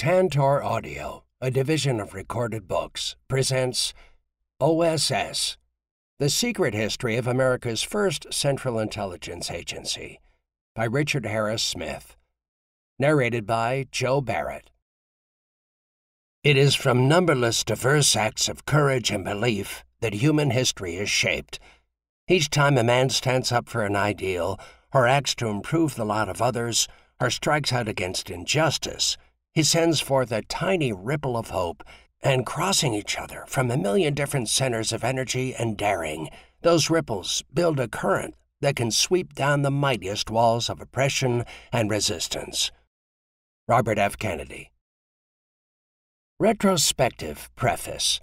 Tantor Audio, a division of Recorded Books, presents OSS, The Secret History of America's First Central Intelligence Agency, by Richard Harris Smith. Narrated by Joe Barrett. It is from numberless diverse acts of courage and belief that human history is shaped. Each time a man stands up for an ideal, or acts to improve the lot of others, or strikes out against injustice, he sends forth a tiny ripple of hope, and crossing each other from a million different centers of energy and daring, those ripples build a current that can sweep down the mightiest walls of oppression and resistance. Robert F. Kennedy. Retrospective Preface.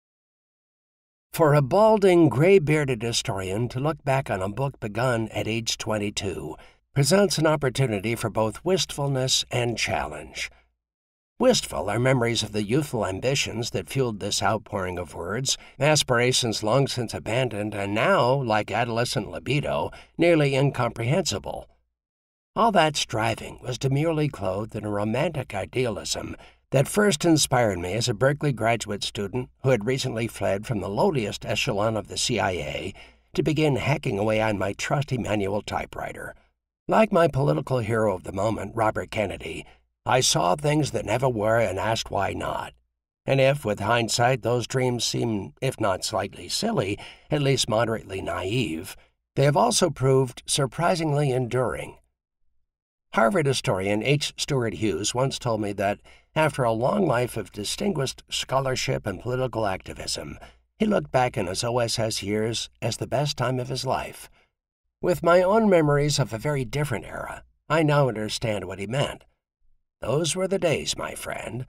For a balding, gray-bearded historian to look back on a book begun at age 22 presents an opportunity for both wistfulness and challenge. Wistful are memories of the youthful ambitions that fueled this outpouring of words, aspirations long since abandoned and now, like adolescent libido, nearly incomprehensible. All that striving was demurely clothed in a romantic idealism that first inspired me as a Berkeley graduate student who had recently fled from the lowliest echelon of the CIA to begin hacking away on my trusty manual typewriter. Like my political hero of the moment, Robert Kennedy, I saw things that never were and asked why not. And if, with hindsight, those dreams seem, if not slightly silly, at least moderately naive, they have also proved surprisingly enduring. Harvard historian H. Stuart Hughes once told me that, after a long life of distinguished scholarship and political activism, he looked back on his OSS years as the best time of his life. With my own memories of a very different era, I now understand what he meant. Those were the days, my friend.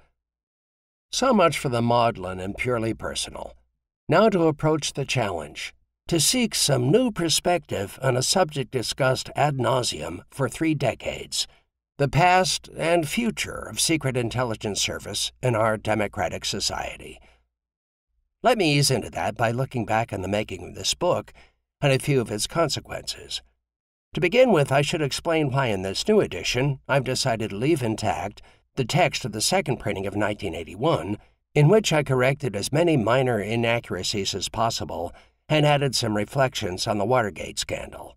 So much for the maudlin and purely personal. Now to approach the challenge, to seek some new perspective on a subject discussed ad nauseum for 3 decades, the past and future of secret intelligence service in our democratic society. Let me ease into that by looking back on the making of this book and a few of its consequences. To begin with, I should explain why in this new edition I've decided to leave intact the text of the second printing of 1981, in which I corrected as many minor inaccuracies as possible and added some reflections on the Watergate scandal.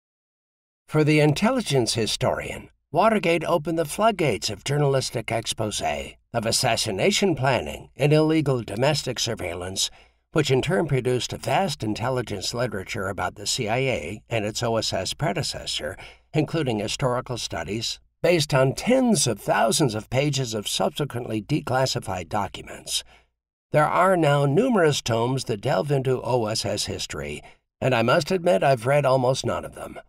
For the intelligence historian, Watergate opened the floodgates of journalistic exposé, of assassination planning and illegal domestic surveillance, which in turn produced a vast intelligence literature about the CIA and its OSS predecessor, including historical studies, based on tens of thousands of pages of subsequently declassified documents. There are now numerous tomes that delve into OSS history, and I must admit I've read almost none of them.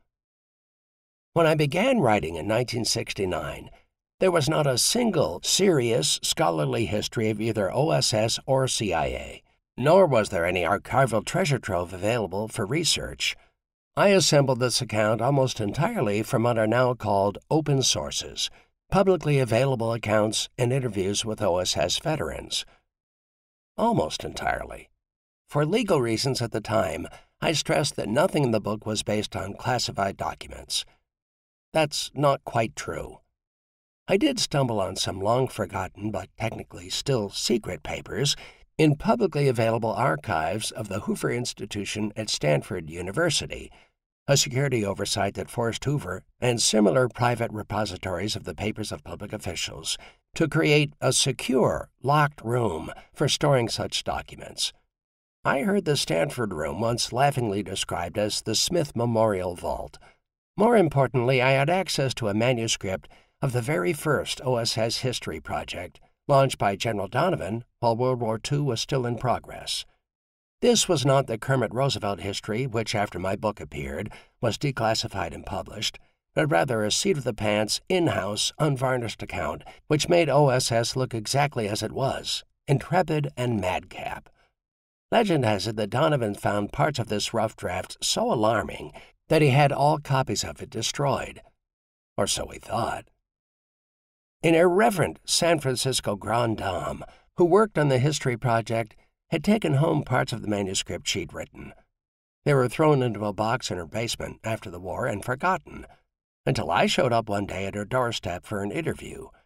When I began writing in 1969, there was not a single serious scholarly history of either OSS or CIA. Nor was there any archival treasure trove available for research. I assembled this account almost entirely from what are now called open sources, publicly available accounts and interviews with OSS veterans. Almost entirely. For legal reasons at the time, I stressed that nothing in the book was based on classified documents. That's not quite true. I did stumble on some long-forgotten but technically still secret papers in publicly available archives of the Hoover Institution at Stanford University, a security oversight that forced Hoover and similar private repositories of the papers of public officials to create a secure, locked room for storing such documents. I heard the Stanford room once laughingly described as the Smith Memorial Vault. More importantly, I had access to a manuscript of the very first OSS history project, launched by General Donovan while World War II was still in progress. This was not the Kermit Roosevelt history, which, after my book appeared, was declassified and published, but rather a seat-of-the-pants, in-house, unvarnished account which made OSS look exactly as it was, intrepid and madcap. Legend has it that Donovan found parts of this rough draft so alarming that he had all copies of it destroyed. Or so he thought. An irreverent San Francisco grande dame who worked on the history project had taken home parts of the manuscript she'd written. They were thrown into a box in her basement after the war and forgotten, until I showed up one day at her doorstep for an interview.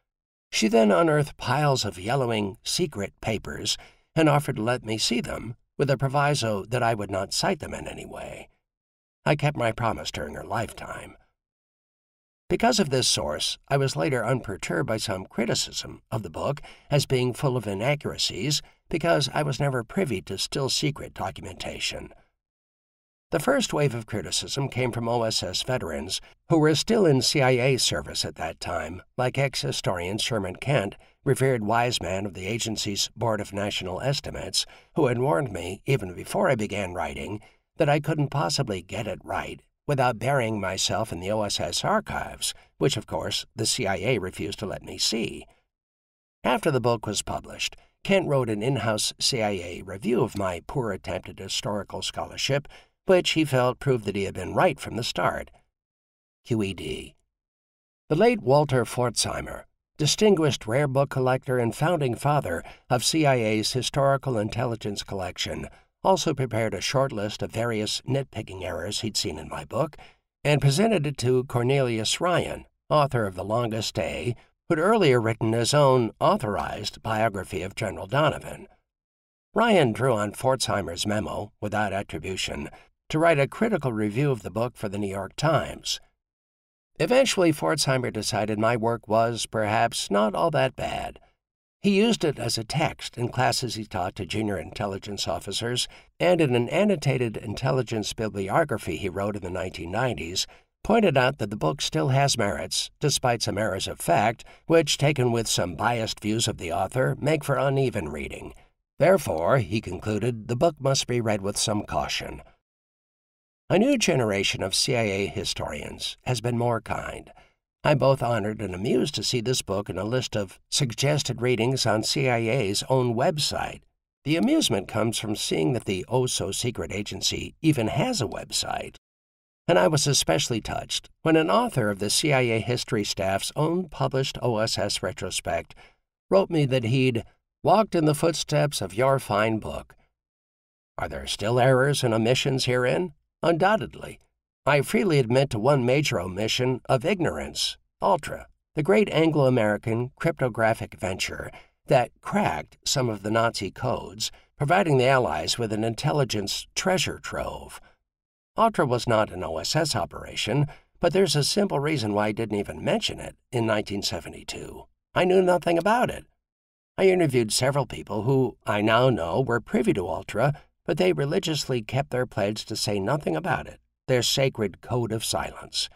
She then unearthed piles of yellowing secret papers and offered to let me see them, with a proviso that I would not cite them in any way. I kept my promise during her lifetime. Because of this source, I was later unperturbed by some criticism of the book as being full of inaccuracies because I was never privy to still-secret documentation. The first wave of criticism came from OSS veterans who were still in CIA service at that time, like ex-historian Sherman Kent, revered wise man of the agency's Board of National Estimates, who had warned me, even before I began writing, that I couldn't possibly get it right without burying myself in the OSS archives, which, of course, the CIA refused to let me see. After the book was published, Kent wrote an in-house CIA review of my poor attempt at historical scholarship, which he felt proved that he had been right from the start. QED. The late Walter Pforzheimer, distinguished rare book collector and founding father of CIA's Historical Intelligence Collection, also prepared a short list of various nitpicking errors he'd seen in my book and presented it to Cornelius Ryan, author of The Longest Day, who'd earlier written his own authorized biography of General Donovan. Ryan drew on Pforzheimer's memo, without attribution, to write a critical review of the book for the New York Times. Eventually, Pforzheimer decided my work was, perhaps, not all that bad. He used it as a text in classes he taught to junior intelligence officers, and in an annotated intelligence bibliography he wrote in the 1990s, pointed out that the book still has merits, despite some errors of fact, which, taken with some biased views of the author, make for uneven reading. Therefore, he concluded, the book must be read with some caution. A new generation of CIA historians has been more kind. I'm both honored and amused to see this book in a list of suggested readings on CIA's own website. The amusement comes from seeing that the oh-so-secret agency even has a website. And I was especially touched when an author of the CIA history staff's own published OSS retrospect wrote me that he'd walked in the footsteps of your fine book. Are there still errors and omissions herein? Undoubtedly. I freely admit to one major omission of ignorance, Ultra, the great Anglo-American cryptographic venture that cracked some of the Nazi codes, providing the Allies with an intelligence treasure trove. Ultra was not an OSS operation, but there's a simple reason why I didn't even mention it in 1972. I knew nothing about it. I interviewed several people who I now know were privy to Ultra, but they religiously kept their pledge to say nothing about it, their sacred code of silence.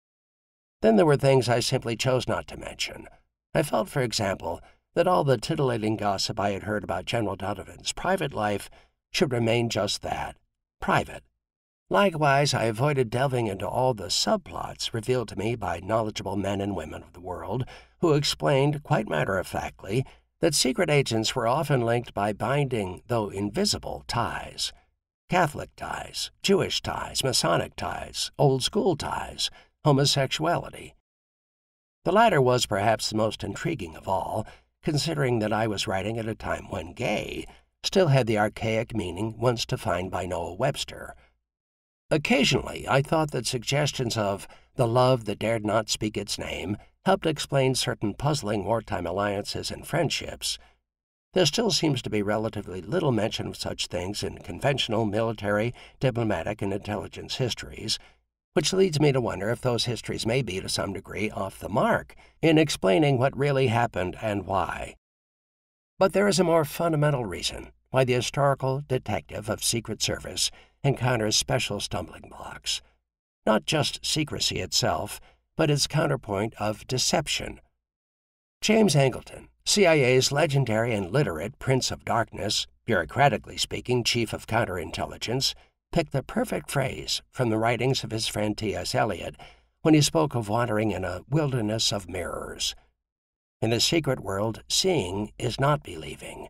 Then there were things I simply chose not to mention. I felt, for example, that all the titillating gossip I had heard about General Donovan's private life should remain just that, private. Likewise, I avoided delving into all the subplots revealed to me by knowledgeable men and women of the world who explained, quite matter-of-factly, that secret agents were often linked by binding, though invisible, ties. Catholic ties, Jewish ties, Masonic ties, old-school ties, homosexuality. The latter was perhaps the most intriguing of all, considering that I was writing at a time when gay still had the archaic meaning once defined by Noah Webster. Occasionally, I thought that suggestions of the love that dared not speak its name helped explain certain puzzling wartime alliances and friendships. There still seems to be relatively little mention of such things in conventional military, diplomatic, and intelligence histories, which leads me to wonder if those histories may be to some degree off the mark in explaining what really happened and why. But there is a more fundamental reason why the historical detective of Secret Service encounters special stumbling blocks. Not just secrecy itself, but its counterpoint of deception. James Angleton, CIA's legendary and literate Prince of Darkness, bureaucratically speaking Chief of Counterintelligence, picked the perfect phrase from the writings of his friend T.S. Eliot when he spoke of wandering in a wilderness of mirrors. In the secret world, seeing is not believing.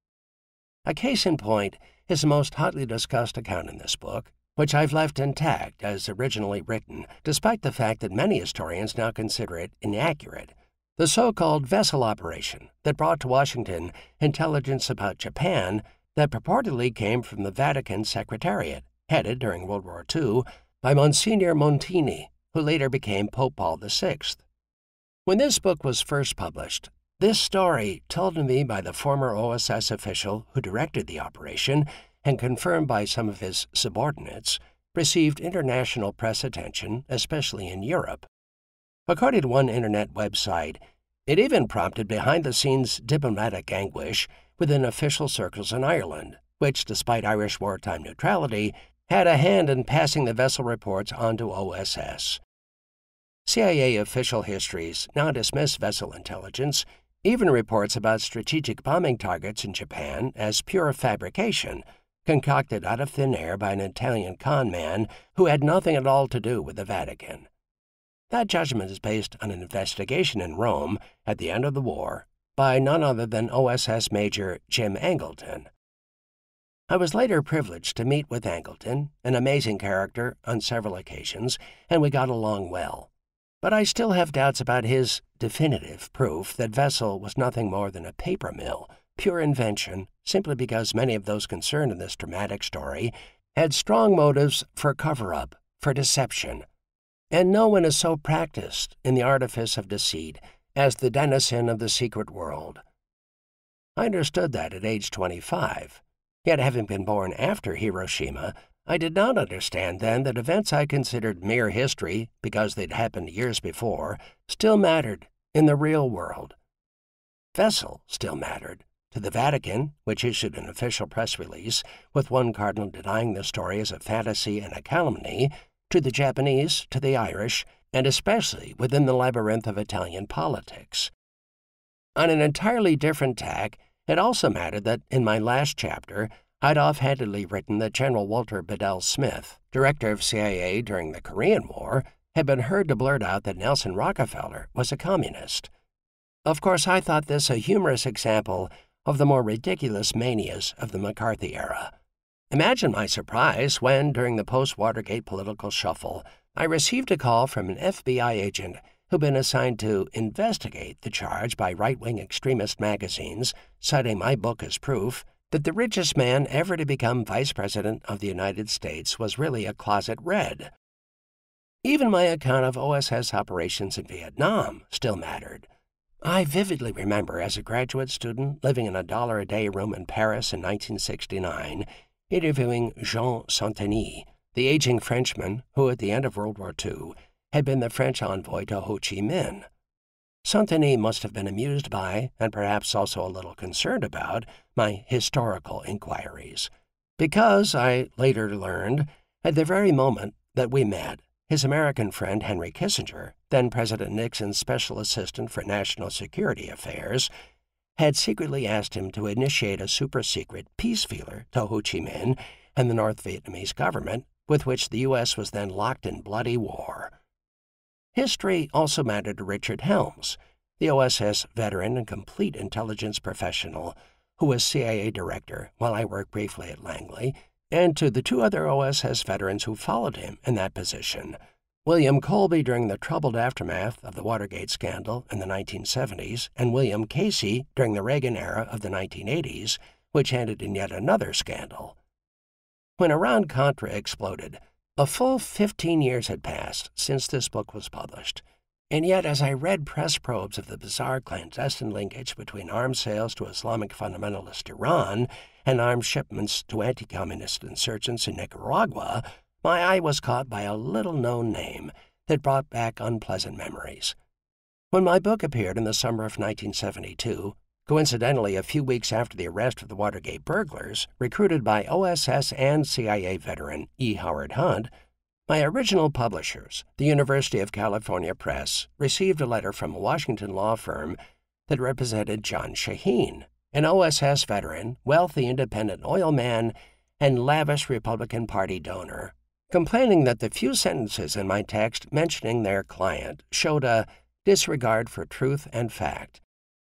A case in point is the most hotly discussed account in this book, which I've left intact as originally written, despite the fact that many historians now consider it inaccurate. The so-called vessel operation that brought to Washington intelligence about Japan that purportedly came from the Vatican Secretariat, headed during World War II by Monsignor Montini, who later became Pope Paul VI. When this book was first published, This story, told to me by the former OSS official who directed the operation and confirmed by some of his subordinates, received international press attention, especially in Europe. According to one internet website, it even prompted behind-the-scenes diplomatic anguish within official circles in Ireland, which, despite Irish wartime neutrality, had a hand in passing the vessel reports on to OSS. CIA official histories now dismiss vessel intelligence, even reports about strategic bombing targets in Japan as pure fabrication, concocted out of thin air by an Italian con man who had nothing at all to do with the Vatican. That judgment is based on an investigation in Rome at the end of the war by none other than OSS Major Jim Angleton. I was later privileged to meet with Angleton, an amazing character, on several occasions, and we got along well. But I still have doubts about his definitive proof that Vessel was nothing more than a paper mill, pure invention, simply because many of those concerned in this dramatic story had strong motives for cover-up, for deception. And no one is so practiced in the artifice of deceit as the denizen of the secret world. I understood that at age 25. Yet, having been born after Hiroshima, I did not understand then that events I considered mere history because they'd happened years before still mattered in the real world. Vessel still mattered to the Vatican, which issued an official press release with one cardinal denying the story as a fantasy and a calumny, to the Japanese, to the Irish, and especially within the labyrinth of Italian politics. On an entirely different tack, it also mattered that in my last chapter, I'd offhandedly written that General Walter Bedell Smith, director of CIA during the Korean War, had been heard to blurt out that Nelson Rockefeller was a communist. Of course, I thought this a humorous example of the more ridiculous manias of the McCarthy era. Imagine my surprise when, during the post-Watergate political shuffle, I received a call from an FBI agent who'd been assigned to investigate the charge by right-wing extremist magazines, citing my book as proof, that the richest man ever to become Vice President of the United States was really a closet Red. Even my account of OSS operations in Vietnam still mattered. I vividly remember, as a graduate student living in a $1-a-day room in Paris in 1969, interviewing Jean Saint-Denis, the aging Frenchman who, at the end of World War II, had been the French envoy to Ho Chi Minh. Saint-Denis must have been amused by, and perhaps also a little concerned about, my historical inquiries, because, I later learned, at the very moment that we met, his American friend Henry Kissinger, then President Nixon's special assistant for national security affairs, had secretly asked him to initiate a super-secret peace feeler to Ho Chi Minh and the North Vietnamese government, with which the U.S. was then locked in bloody war. History also mattered to Richard Helms, the OSS veteran and complete intelligence professional who was CIA director while I worked briefly at Langley, and to the two other OSS veterans who followed him in that position, William Colby during the troubled aftermath of the Watergate scandal in the 1970s, and William Casey during the Reagan era of the 1980s, which ended in yet another scandal. When Iran-Contra exploded, a full 15 years had passed since this book was published, and yet as I read press probes of the bizarre clandestine linkage between arms sales to Islamic fundamentalist Iran and arms shipments to anti-communist insurgents in Nicaragua, my eye was caught by a little-known name that brought back unpleasant memories. When my book appeared in the summer of 1972, coincidentally a few weeks after the arrest of the Watergate burglars, recruited by OSS and CIA veteran E. Howard Hunt, my original publishers, the University of California Press, received a letter from a Washington law firm that represented John Shaheen, an OSS veteran, wealthy independent oil man, and lavish Republican Party donor, complaining that the few sentences in my text mentioning their client showed a disregard for truth and fact.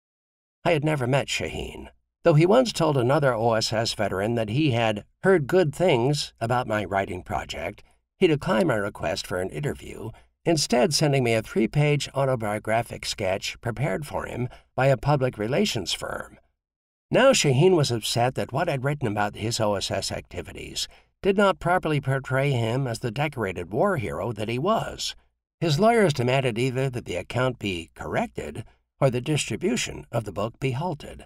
I had never met Shaheen, though he once told another OSS veteran that he had heard good things about my writing project. He declined my request for an interview, instead sending me a 3-page autobiographic sketch prepared for him by a public relations firm. Now Shaheen was upset that what I'd written about his OSS activities did not properly portray him as the decorated war hero that he was. His lawyers demanded either that the account be corrected or the distribution of the book be halted.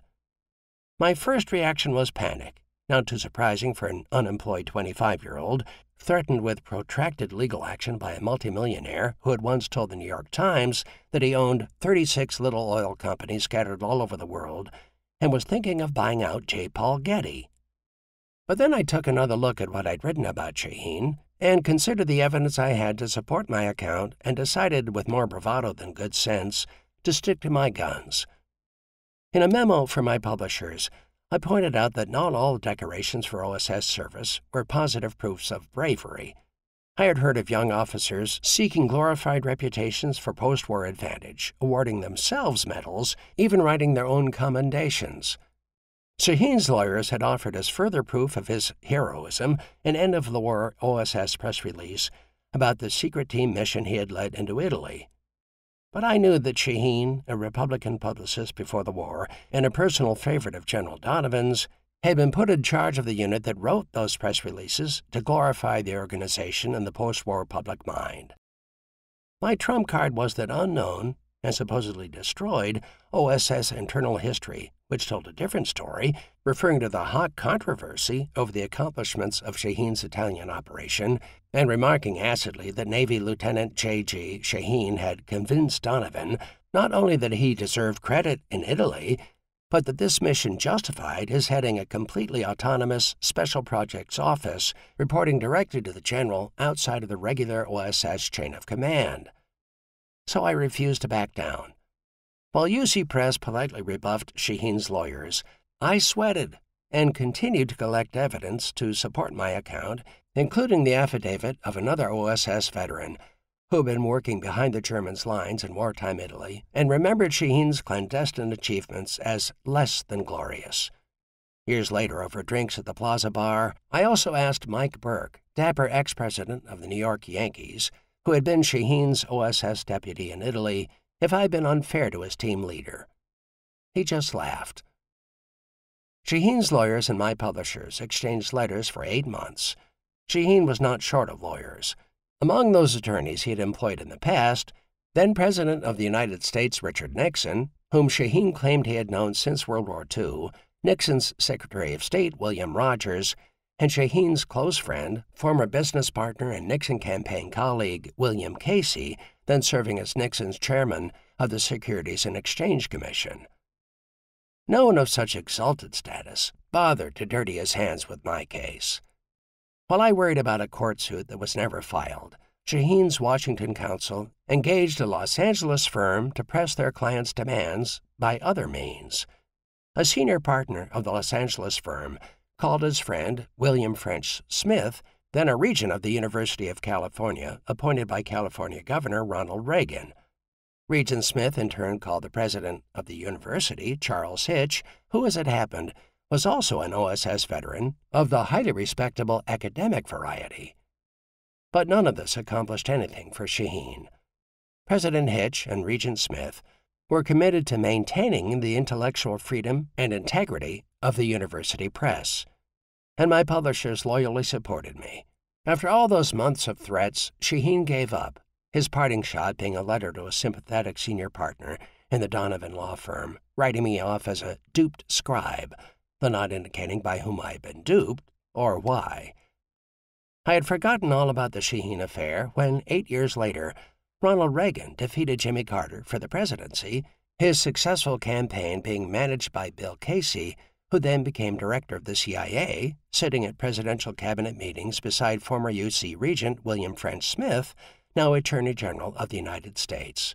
My first reaction was panic, not too surprising for an unemployed 25-year-old, threatened with protracted legal action by a multimillionaire who had once told the New York Times that he owned 36 little oil companies scattered all over the world and was thinking of buying out J. Paul Getty. But then I took another look at what I'd written about Shaheen and considered the evidence I had to support my account and decided with more bravado than good sense to stick to my guns. In a memo for my publishers, I pointed out that not all decorations for OSS service were positive proofs of bravery. I had heard of young officers seeking glorified reputations for post-war advantage, awarding themselves medals, even writing their own commendations. Shaheen's lawyers had offered as further proof of his heroism an end-of-the-war OSS press release about the secret team mission he had led into Italy. But I knew that Shaheen, a Republican publicist before the war and a personal favorite of General Donovan's, had been put in charge of the unit that wrote those press releases to glorify the organization in the post-war public mind. My trump card was that unknown and supposedly destroyed OSS internal history, which told a different story, referring to the hot controversy over the accomplishments of Shaheen's Italian operation, and remarking acidly that Navy Lieutenant J.G. Shaheen had convinced Donovan not only that he deserved credit in Italy, but that this mission justified his heading a completely autonomous Special Projects Office, reporting directly to the general outside of the regular OSS chain of command. So I refused to back down. While UC Press politely rebuffed Shaheen's lawyers, I sweated and continued to collect evidence to support my account, including the affidavit of another OSS veteran who had been working behind the Germans' lines in wartime Italy and remembered Shaheen's clandestine achievements as less than glorious. Years later, over drinks at the Plaza Bar, I also asked Mike Burke, dapper ex-president of the New York Yankees, who had been Shaheen's OSS deputy in Italy, if I'd been unfair to his team leader. He just laughed. Shaheen's lawyers and my publishers exchanged letters for 8 months. Shaheen was not short of lawyers. Among those attorneys he had employed in the past, then President of the United States Richard Nixon, whom Shaheen claimed he had known since World War II, Nixon's Secretary of State William Rogers, and Shaheen's close friend, former business partner and Nixon campaign colleague William Casey, then serving as Nixon's chairman of the Securities and Exchange Commission. No one of such exalted status bothered to dirty his hands with my case. While I worried about a court suit that was never filed, Shaheen's Washington counsel engaged a Los Angeles firm to press their client's demands by other means. A senior partner of the Los Angeles firm called his friend William French Smith, then a regent of the University of California, appointed by California Governor Ronald Reagan. Regent Smith in turn called the president of the university, Charles Hitch, who, as it happened, was also an OSS veteran of the highly respectable academic variety. But none of this accomplished anything for Shaheen. President Hitch and Regent Smith were committed to maintaining the intellectual freedom and integrity of the university press, and my publishers loyally supported me. After all those months of threats, Shaheen gave up, his parting shot being a letter to a sympathetic senior partner in the Donovan law firm, writing me off as a duped scribe, though not indicating by whom I had been duped or why. I had forgotten all about the Shaheen affair when, 8 years later, Ronald Reagan defeated Jimmy Carter for the presidency, his successful campaign being managed by Bill Casey, who then became director of the CIA, sitting at presidential cabinet meetings beside former UC Regent William French Smith, now Attorney General of the United States.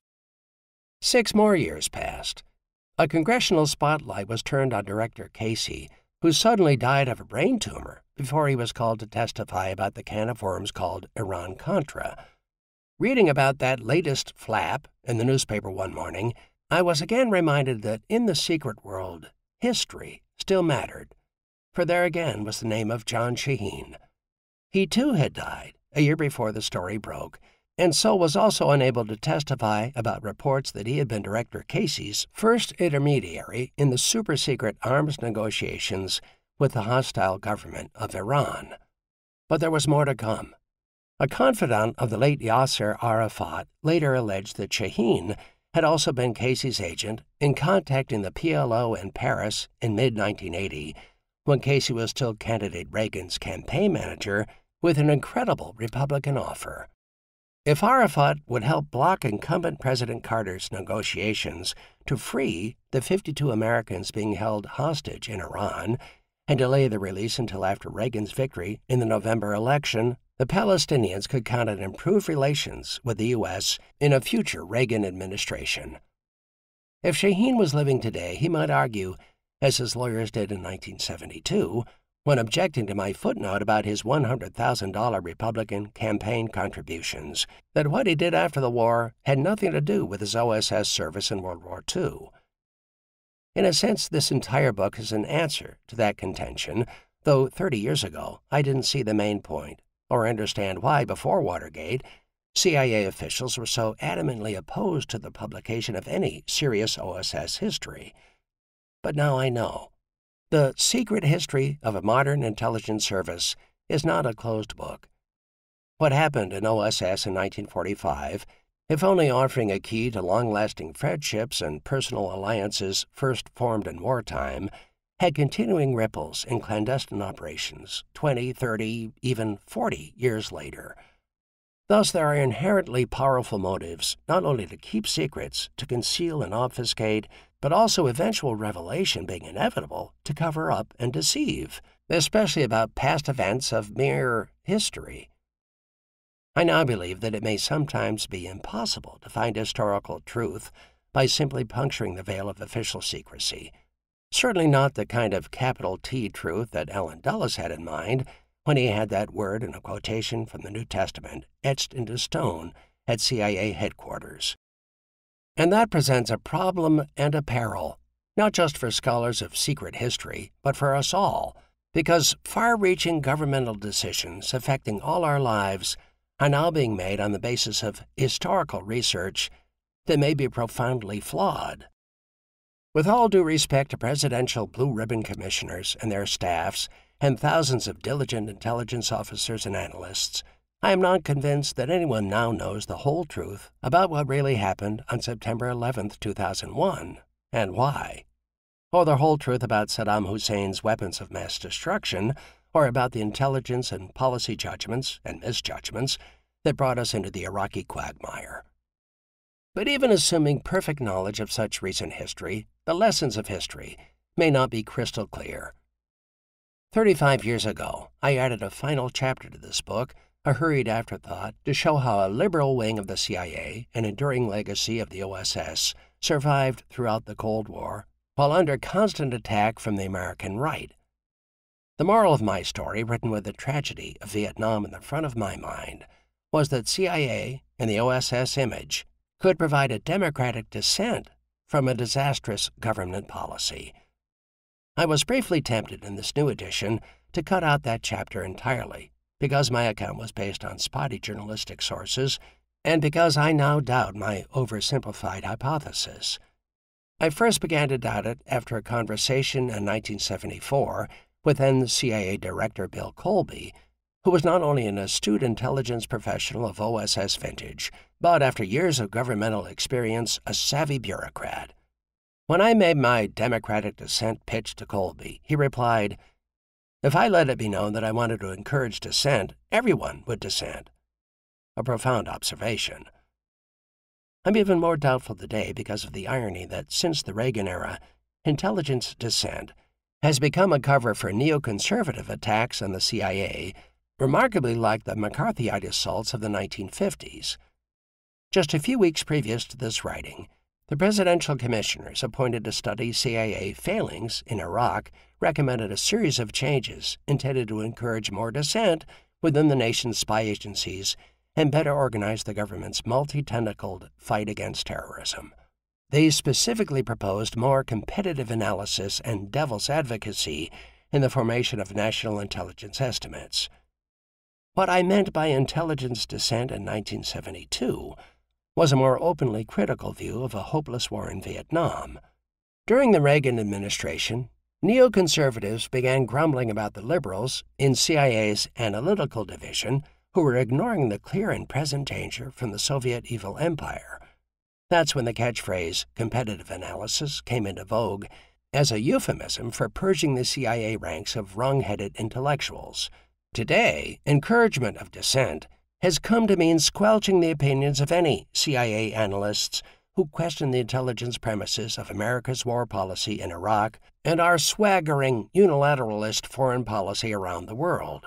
6 more years passed. A congressional spotlight was turned on Director Casey, who suddenly died of a brain tumor before he was called to testify about the can of worms called Iran-Contra. Reading about that latest flap in the newspaper one morning, I was again reminded that in the secret world, history still mattered, for there again was the name of John Shaheen. He too had died a year before the story broke, and so was also unable to testify about reports that he had been Director Casey's first intermediary in the super-secret arms negotiations with the hostile government of Iran. But there was more to come. A confidant of the late Yasser Arafat later alleged that Shaheen had also been Casey's agent in contacting the PLO in Paris in mid-1980, when Casey was still candidate Reagan's campaign manager, with an incredible Republican offer. If Arafat would help block incumbent President Carter's negotiations to free the 52 Americans being held hostage in Iran and delay the release until after Reagan's victory in the November election, the Palestinians could count on improved relations with the U.S. in a future Reagan administration. If Shaheen was living today, he might argue, as his lawyers did in 1972, when objecting to my footnote about his $100,000 Republican campaign contributions, that what he did after the war had nothing to do with his OSS service in World War II. In a sense, this entire book is an answer to that contention, though 30 years ago I didn't see the main point or understand why, before Watergate, CIA officials were so adamantly opposed to the publication of any serious OSS history. But now I know. The secret history of a modern intelligence service is not a closed book. What happened in OSS in 1945, if only offering a key to long-lasting friendships and personal alliances first formed in wartime, had continuing ripples in clandestine operations 20, 30, even 40 years later. Thus, there are inherently powerful motives not only to keep secrets, to conceal and obfuscate, but also eventual revelation being inevitable to cover up and deceive, especially about past events of mere history. I now believe that it may sometimes be impossible to find historical truth by simply puncturing the veil of official secrecy. Certainly not the kind of capital T truth that Allen Dulles had in mind when he had that word in a quotation from the New Testament etched into stone at CIA headquarters. And that presents a problem and a peril, not just for scholars of secret history, but for us all, because far-reaching governmental decisions affecting all our lives are now being made on the basis of historical research that may be profoundly flawed. With all due respect to presidential blue ribbon commissioners and their staffs and thousands of diligent intelligence officers and analysts, I am not convinced that anyone now knows the whole truth about what really happened on September 11, 2001, and why, or the whole truth about Saddam Hussein's weapons of mass destruction, or about the intelligence and policy judgments and misjudgments that brought us into the Iraqi quagmire. But even assuming perfect knowledge of such recent history, the lessons of history may not be crystal clear. 35 years ago, I added a final chapter to this book, a hurried afterthought, to show how a liberal wing of the CIA, an enduring legacy of the OSS, survived throughout the Cold War, while under constant attack from the American right. The moral of my story, written with the tragedy of Vietnam in the front of my mind, was that CIA and the OSS image could provide a democratic dissent from a disastrous government policy. I was briefly tempted in this new edition to cut out that chapter entirely, because my account was based on spotty journalistic sources, and because I now doubt my oversimplified hypothesis. I first began to doubt it after a conversation in 1974 with then CIA Director Bill Colby, who was not only an astute intelligence professional of OSS vintage, but after years of governmental experience, a savvy bureaucrat. When I made my democratic dissent pitch to Colby, he replied, "If I let it be known that I wanted to encourage dissent, everyone would dissent." A profound observation. I'm even more doubtful today because of the irony that since the Reagan era, intelligence dissent has become a cover for neoconservative attacks on the CIA, remarkably like the McCarthyite assaults of the 1950s. Just a few weeks previous to this writing, the presidential commissioners appointed to study CIA failings in Iraq recommended a series of changes intended to encourage more dissent within the nation's spy agencies and better organize the government's multi-tentacled fight against terrorism. They specifically proposed more competitive analysis and devil's advocacy in the formation of national intelligence estimates. What I meant by intelligence dissent in 1972 was a more openly critical view of a hopeless war in Vietnam. During the Reagan administration, neoconservatives began grumbling about the liberals in CIA's analytical division who were ignoring the clear and present danger from the Soviet evil empire. That's when the catchphrase competitive analysis came into vogue as a euphemism for purging the CIA ranks of wrong-headed intellectuals. Today, encouragement of dissent has come to mean squelching the opinions of any CIA analysts who question the intelligence premises of America's war policy in Iraq and our swaggering unilateralist foreign policy around the world.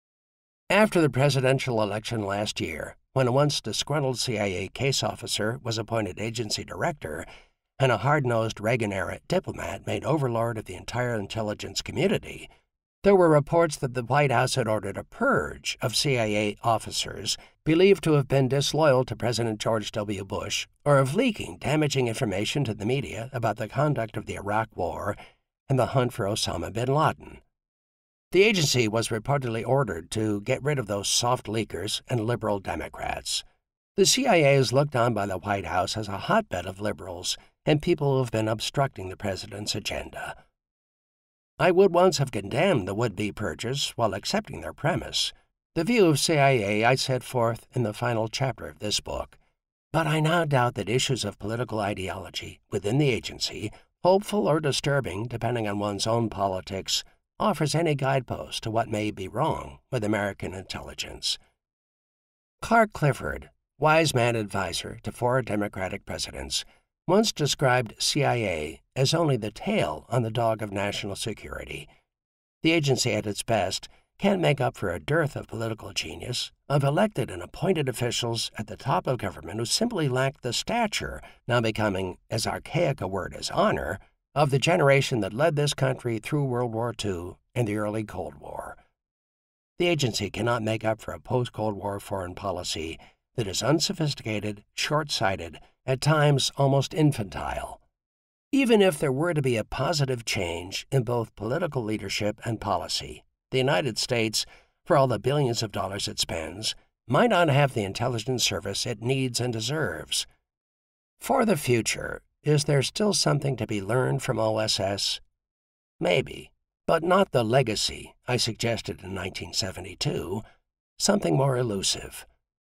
After the presidential election last year, when a once disgruntled CIA case officer was appointed agency director and a hard-nosed Reagan-era diplomat made overlord of the entire intelligence community, there were reports that the White House had ordered a purge of CIA officers believed to have been disloyal to President George W. Bush or of leaking damaging information to the media about the conduct of the Iraq War and the hunt for Osama bin Laden. The agency was reportedly ordered to get rid of those soft leakers and liberal Democrats. The CIA is looked on by the White House as a hotbed of liberals and people who have been obstructing the president's agenda. I would once have condemned the would-be purgers while accepting their premise, the view of CIA I set forth in the final chapter of this book. But I now doubt that issues of political ideology within the agency, hopeful or disturbing depending on one's own politics, offers any guidepost to what may be wrong with American intelligence. Clark Clifford, wise man advisor to 4 Democratic presidents, once described CIA as only the tail on the dog of national security. The agency at its best can make up for a dearth of political genius, of elected and appointed officials at the top of government who simply lack the stature, now becoming as archaic a word as honor, of the generation that led this country through World War II and the early Cold War. The agency cannot make up for a post-Cold War foreign policy that is unsophisticated, short-sighted, at times almost infantile. Even if there were to be a positive change in both political leadership and policy, the United States, for all the billions of dollars it spends, might not have the intelligence service it needs and deserves. For the future, is there still something to be learned from OSS? Maybe, but not the legacy I suggested in 1972, something more elusive.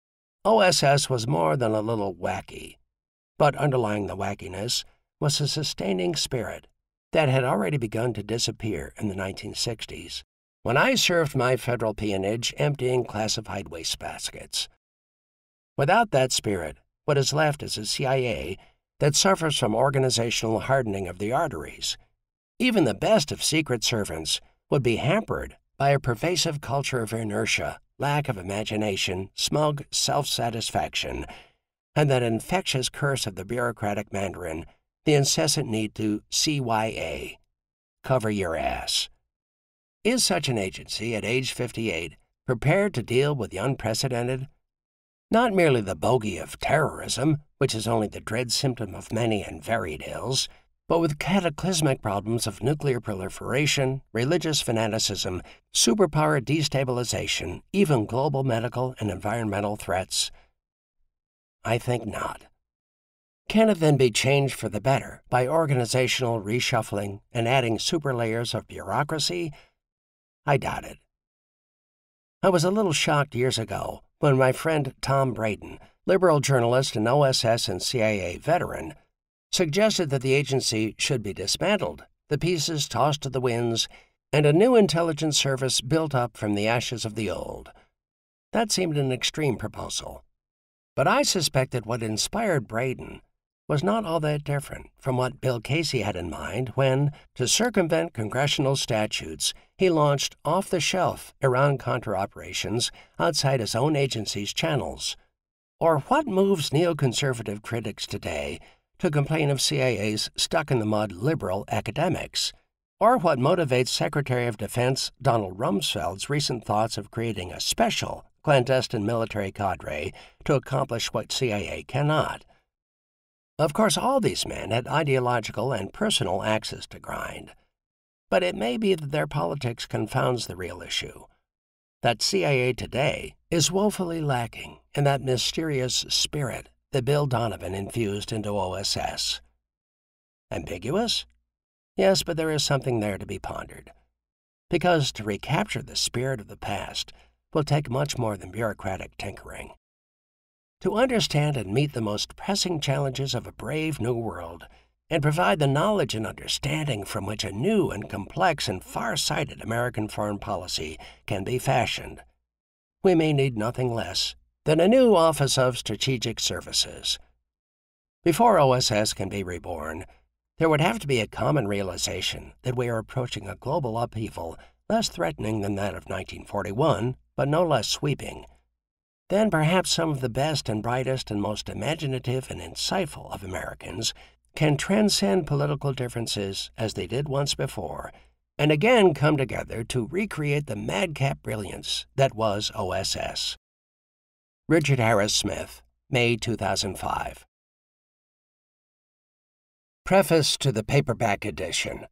OSS was more than a little wacky, but underlying the wackiness was a sustaining spirit that had already begun to disappear in the 1960s, when I served my federal peonage emptying classified wastebaskets. Without that spirit, what is left is a CIA that suffers from organizational hardening of the arteries. Even the best of secret servants would be hampered by a pervasive culture of inertia, lack of imagination, smug self-satisfaction, and that infectious curse of the bureaucratic Mandarin, the incessant need to CYA, cover your ass. Is such an agency, at age 58, prepared to deal with the unprecedented? Not merely the bogey of terrorism, which is only the dread symptom of many and varied ills, but with cataclysmic problems of nuclear proliferation, religious fanaticism, superpower destabilization, even global medical and environmental threats? I think not. Can it then be changed for the better by organizational reshuffling and adding super layers of bureaucracy? I doubt it. I was a little shocked years ago when my friend Tom Braden, liberal journalist and OSS and CIA veteran, suggested that the agency should be dismantled, the pieces tossed to the winds, and a new intelligence service built up from the ashes of the old. That seemed an extreme proposal. But I suspect that what inspired Braden was not all that different from what Bill Casey had in mind when, to circumvent congressional statutes, he launched off-the-shelf Iran-Contra operations outside his own agency's channels. Or what moves neoconservative critics today to complain of CIA's stuck-in-the-mud liberal academics? Or what motivates Secretary of Defense Donald Rumsfeld's recent thoughts of creating a special clandestine military cadre to accomplish what CIA cannot? Of course, all these men had ideological and personal axes to grind. But it may be that their politics confounds the real issue. That CIA today is woefully lacking in that mysterious spirit that Bill Donovan infused into OSS. Ambiguous? Yes, but there is something there to be pondered. Because to recapture the spirit of the past will take much more than bureaucratic tinkering. to understand and meet the most pressing challenges of a brave new world, and provide the knowledge and understanding from which a new and complex and far-sighted American foreign policy can be fashioned. We may need nothing less than a new Office of Strategic Services. Before OSS can be reborn, there would have to be a common realization that we are approaching a global upheaval less threatening than that of 1941, but no less sweeping. Then perhaps some of the best and brightest and most imaginative and insightful of Americans can transcend political differences as they did once before, and again come together to recreate the madcap brilliance that was OSS. Richard Harris Smith, May 2005. Preface to the Paperback Edition.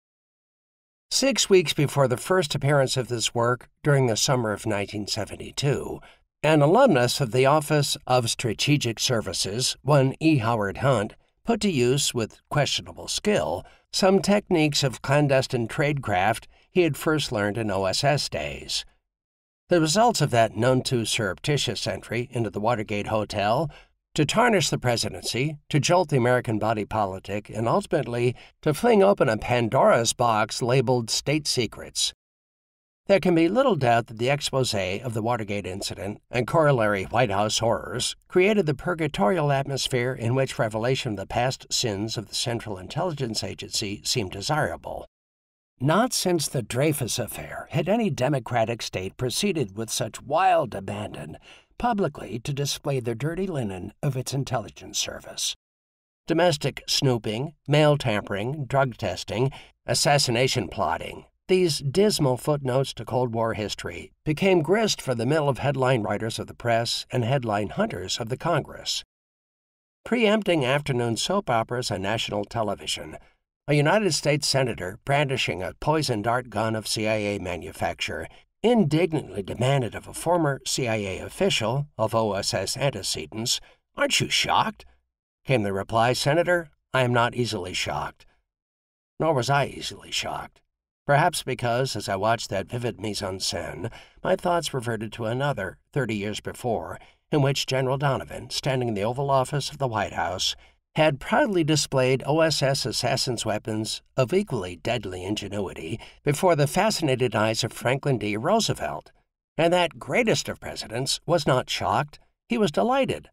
6 weeks before the first appearance of this work during the summer of 1972, an alumnus of the Office of Strategic Services, one E. Howard Hunt, put to use with questionable skill some techniques of clandestine tradecraft he had first learned in OSS days. The results of that none too surreptitious entry into the Watergate Hotel to tarnish the presidency, to jolt the American body politic, and ultimately to fling open a Pandora's box labeled State Secrets. There can be little doubt that the exposé of the Watergate incident and corollary White House horrors created the purgatorial atmosphere in which revelation of the past sins of the Central Intelligence Agency seemed desirable. Not since the Dreyfus affair had any democratic state proceeded with such wild abandon publicly to display the dirty linen of its intelligence service. Domestic snooping, mail tampering, drug testing, assassination plotting, these dismal footnotes to Cold War history became grist for the mill of headline writers of the press and headline hunters of the Congress. Preempting afternoon soap operas on national television, a United States senator brandishing a poison dart gun of CIA manufacture indignantly demanded of a former CIA official of OSS antecedents, "Aren't you shocked?" Came the reply, "Senator, I am not easily shocked." Nor was I easily shocked. Perhaps because, as I watched that vivid mise-en-scène, my thoughts reverted to another, 30 years before, in which General Donovan, standing in the Oval Office of the White House, had proudly displayed OSS assassins' weapons of equally deadly ingenuity before the fascinated eyes of Franklin D. Roosevelt, and that greatest of presidents was not shocked, he was delighted.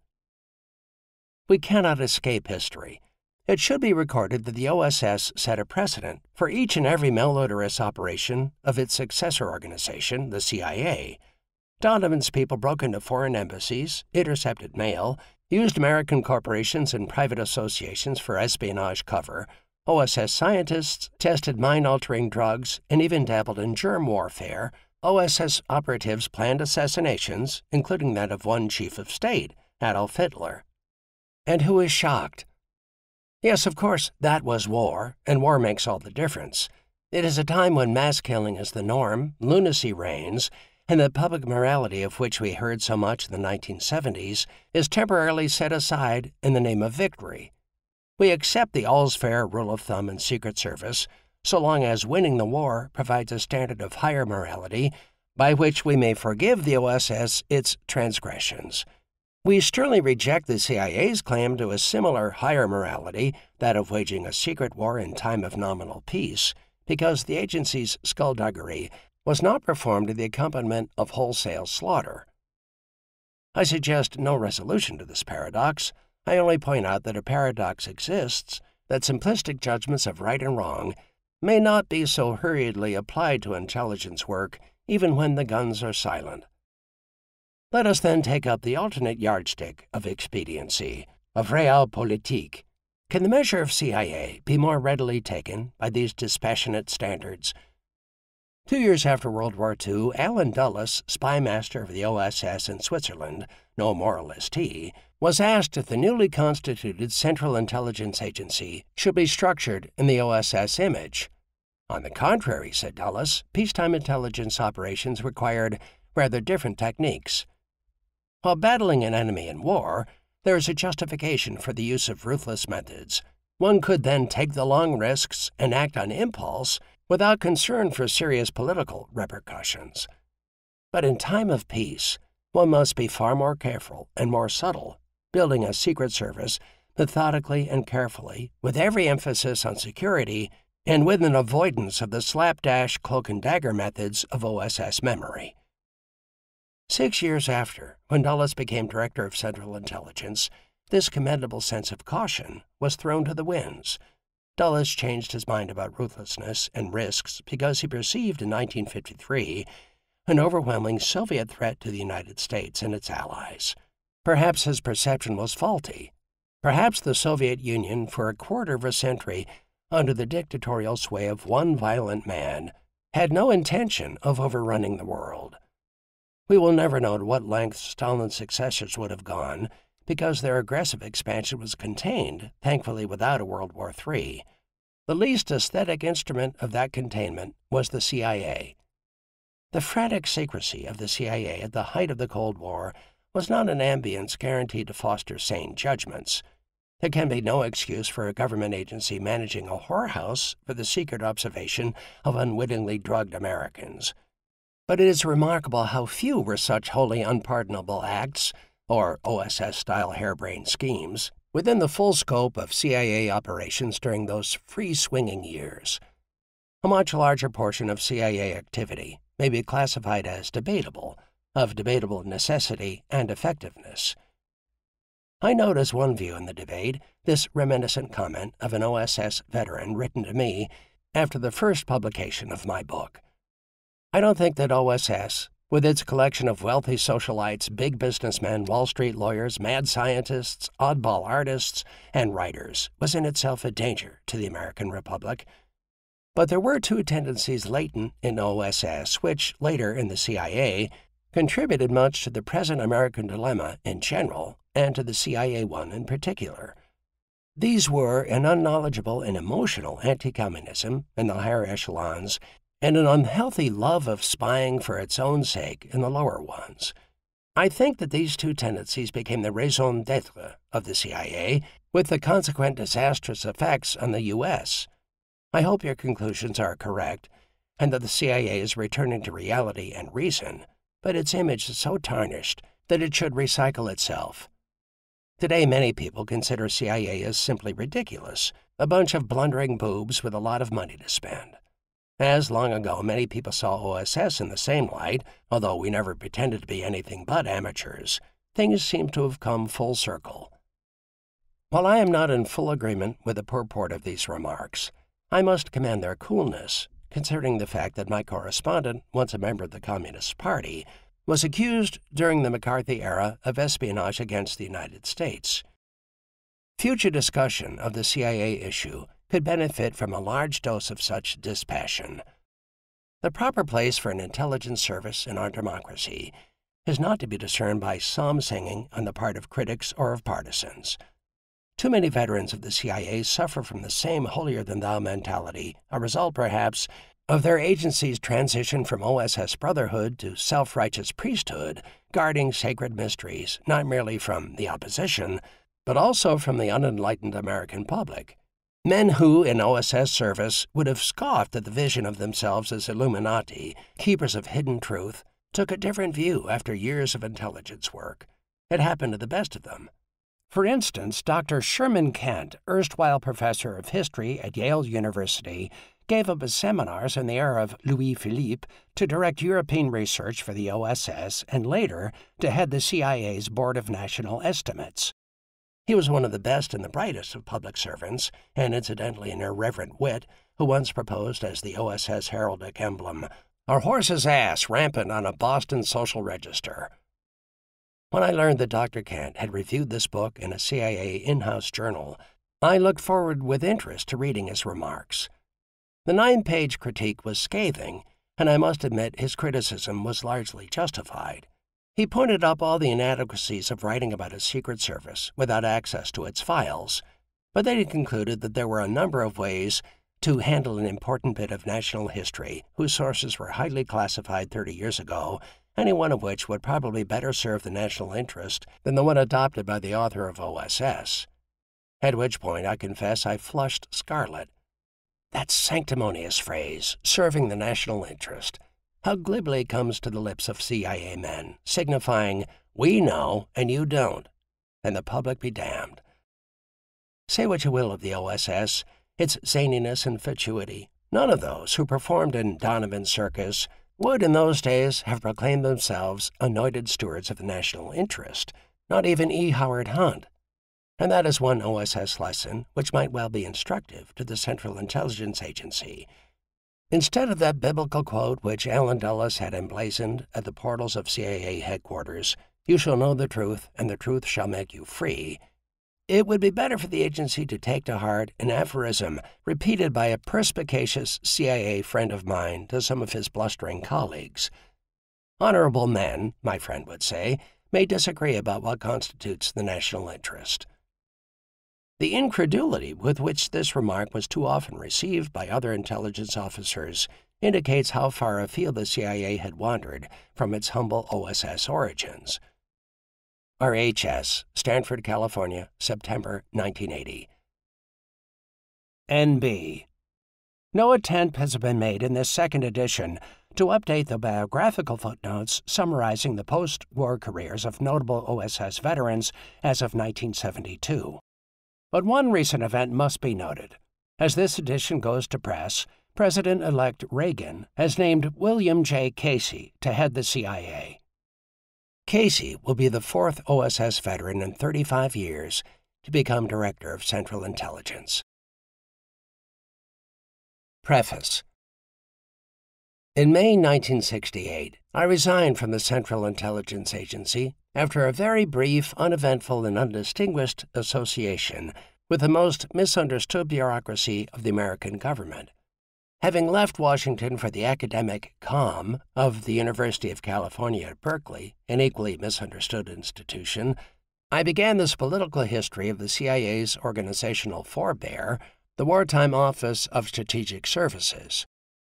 We cannot escape history. It should be recorded that the OSS set a precedent for each and every malodorous operation of its successor organization, the CIA. Donovan's people broke into foreign embassies, intercepted mail, used American corporations and private associations for espionage cover. OSS scientists tested mind-altering drugs and even dabbled in germ warfare. OSS operatives planned assassinations, including that of one chief of state, Adolf Hitler. And who is shocked? Yes, of course, that was war, and war makes all the difference. It is a time when mass killing is the norm, lunacy reigns, and the public morality of which we heard so much in the 1970s is temporarily set aside in the name of victory. We accept the all's fair rule of thumb in Secret Service so long as winning the war provides a standard of higher morality by which we may forgive the OSS its transgressions. We sternly reject the CIA's claim to a similar higher morality, that of waging a secret war in time of nominal peace, because the agency's skullduggery was not performed to the accompaniment of wholesale slaughter. I suggest no resolution to this paradox. I only point out that a paradox exists, that simplistic judgments of right and wrong may not be so hurriedly applied to intelligence work even when the guns are silent. Let us then take up the alternate yardstick of expediency, of realpolitik. Can the measure of CIA be more readily taken by these dispassionate standards? 2 years after World War II, Alan Dulles, spy master of the OSS in Switzerland, no moralist he, was asked if the newly constituted Central Intelligence Agency should be structured in the OSS image. On the contrary, said Dulles, peacetime intelligence operations required rather different techniques. While battling an enemy in war, there is a justification for the use of ruthless methods. One could then take the long risks and act on impulse without concern for serious political repercussions. But in time of peace, one must be far more careful and more subtle, building a Secret Service methodically and carefully, with every emphasis on security and with an avoidance of the slapdash cloak-and-dagger methods of OSS memory. 6 years after, when Dulles became Director of Central Intelligence, this commendable sense of caution was thrown to the winds. Dulles changed his mind about ruthlessness and risks because he perceived in 1953 an overwhelming Soviet threat to the United States and its allies. Perhaps his perception was faulty. Perhaps the Soviet Union, for a quarter of a century, under the dictatorial sway of one violent man, had no intention of overrunning the world. We will never know to what lengths Stalin's successors would have gone, because their aggressive expansion was contained, thankfully without a World War III. The least aesthetic instrument of that containment was the CIA. The frantic secrecy of the CIA at the height of the Cold War was not an ambience guaranteed to foster sane judgments. There can be no excuse for a government agency managing a whorehouse for the secret observation of unwittingly drugged Americans. But it is remarkable how few were such wholly unpardonable acts, or OSS-style harebrained schemes, within the full scope of CIA operations during those free-swinging years. A much larger portion of CIA activity may be classified as debatable, of debatable necessity and effectiveness. I note as one view in the debate this reminiscent comment of an OSS veteran written to me after the first publication of my book. I don't think that OSS, with its collection of wealthy socialites, big businessmen, Wall Street lawyers, mad scientists, oddball artists, and writers, was in itself a danger to the American Republic. But there were two tendencies latent in OSS which, later in the CIA, contributed much to the present American dilemma in general and to the CIA one in particular. These were an unknowledgeable and emotional anti-communism in the higher echelons and an unhealthy love of spying for its own sake in the lower ones. I think that these two tendencies became the raison d'etre of the CIA, with the consequent disastrous effects on the U.S. I hope your conclusions are correct, and that the CIA is returning to reality and reason, but its image is so tarnished that it should recycle itself. Today, many people consider CIA as simply ridiculous, a bunch of blundering boobs with a lot of money to spend. As long ago, many people saw OSS in the same light, although we never pretended to be anything but amateurs, things seem to have come full circle. While I am not in full agreement with the purport of these remarks, I must commend their coolness, considering the fact that my correspondent, once a member of the Communist Party, was accused during the McCarthy era of espionage against the United States. Future discussion of the CIA issue could benefit from a large dose of such dispassion. The proper place for an intelligence service in our democracy is not to be discerned by psalm singing on the part of critics or of partisans. Too many veterans of the CIA suffer from the same holier-than-thou mentality, a result, perhaps, of their agency's transition from OSS brotherhood to self-righteous priesthood, guarding sacred mysteries not merely from the opposition, but also from the unenlightened American public. Men who, in OSS service, would have scoffed at the vision of themselves as Illuminati, keepers of hidden truth, took a different view after years of intelligence work. It happened to the best of them. For instance, Dr. Sherman Kent, erstwhile professor of history at Yale University, gave up his seminars in the era of Louis Philippe to direct European research for the OSS and later to head the CIA's Board of National Estimates. He was one of the best and the brightest of public servants, and incidentally an irreverent wit, who once proposed as the OSS heraldic emblem, "a horse's ass rampant on a Boston social register." When I learned that Dr. Kent had reviewed this book in a CIA in-house journal, I looked forward with interest to reading his remarks. The 9-page critique was scathing, and I must admit his criticism was largely justified. He pointed up all the inadequacies of writing about a secret service without access to its files, but then he concluded that there were a number of ways to handle an important bit of national history whose sources were highly classified 30 years ago, any one of which would probably better serve the national interest than the one adopted by the author of OSS. At which point, I confess, I flushed scarlet. That sanctimonious phrase, serving the national interest. how glibly comes to the lips of CIA men, signifying, "We know and you don't, and the public be damned." Say what you will of the OSS, its zaniness and fatuity, none of those who performed in Donovan's circus would in those days have proclaimed themselves anointed stewards of the national interest, not even E. Howard Hunt. And that is one OSS lesson which might well be instructive to the Central Intelligence Agency. Instead of that biblical quote which Allen Dulles had emblazoned at the portals of CIA headquarters, "You shall know the truth, and the truth shall make you free," it would be better for the agency to take to heart an aphorism repeated by a perspicacious CIA friend of mine to some of his blustering colleagues. Honorable men, my friend would say, may disagree about what constitutes the national interest. The incredulity with which this remark was too often received by other intelligence officers indicates how far afield the CIA had wandered from its humble OSS origins. RHS, Stanford, California, September 1980. NB. No attempt has been made in this second edition to update the biographical footnotes summarizing the post-war careers of notable OSS veterans as of 1972. But one recent event must be noted. As this edition goes to press, President-elect Reagan has named William J. Casey to head the CIA. Casey will be the fourth OSS veteran in 35 years to become Director of Central Intelligence. Preface. In May 1968, I resigned from the Central Intelligence Agency after a very brief, uneventful, and undistinguished association with the most misunderstood bureaucracy of the American government. Having left Washington for the academic calm of the University of California at Berkeley, an equally misunderstood institution, I began this political history of the CIA's organizational forebear, the Wartime Office of Strategic Services.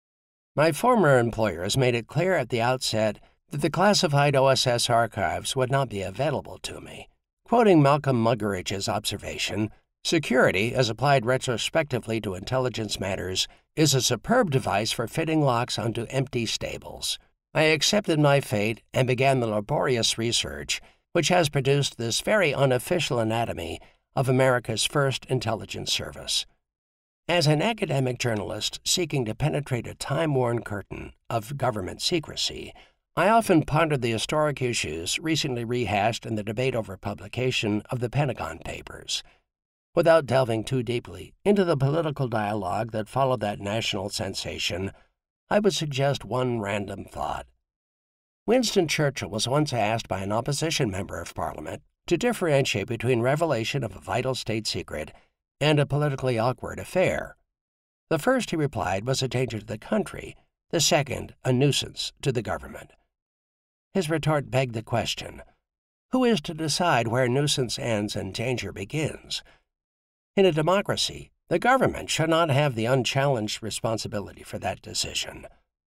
My former employers made it clear at the outset that the classified OSS archives would not be available to me. Quoting Malcolm Muggeridge's observation, "Security, as applied retrospectively to intelligence matters, is a superb device for fitting locks onto empty stables." I accepted my fate and began the laborious research which has produced this very unofficial anatomy of America's first intelligence service. As an academic journalist seeking to penetrate a time-worn curtain of government secrecy, I often pondered the historic issues recently rehashed in the debate over publication of the Pentagon Papers. Without delving too deeply into the political dialogue that followed that national sensation, I would suggest one random thought. Winston Churchill was once asked by an opposition member of Parliament to differentiate between revelation of a vital state secret and a politically awkward affair. The first, he replied, was a danger to the country, the second, a nuisance to the government. His retort begged the question, who is to decide where nuisance ends and danger begins? In a democracy, the government should not have the unchallenged responsibility for that decision.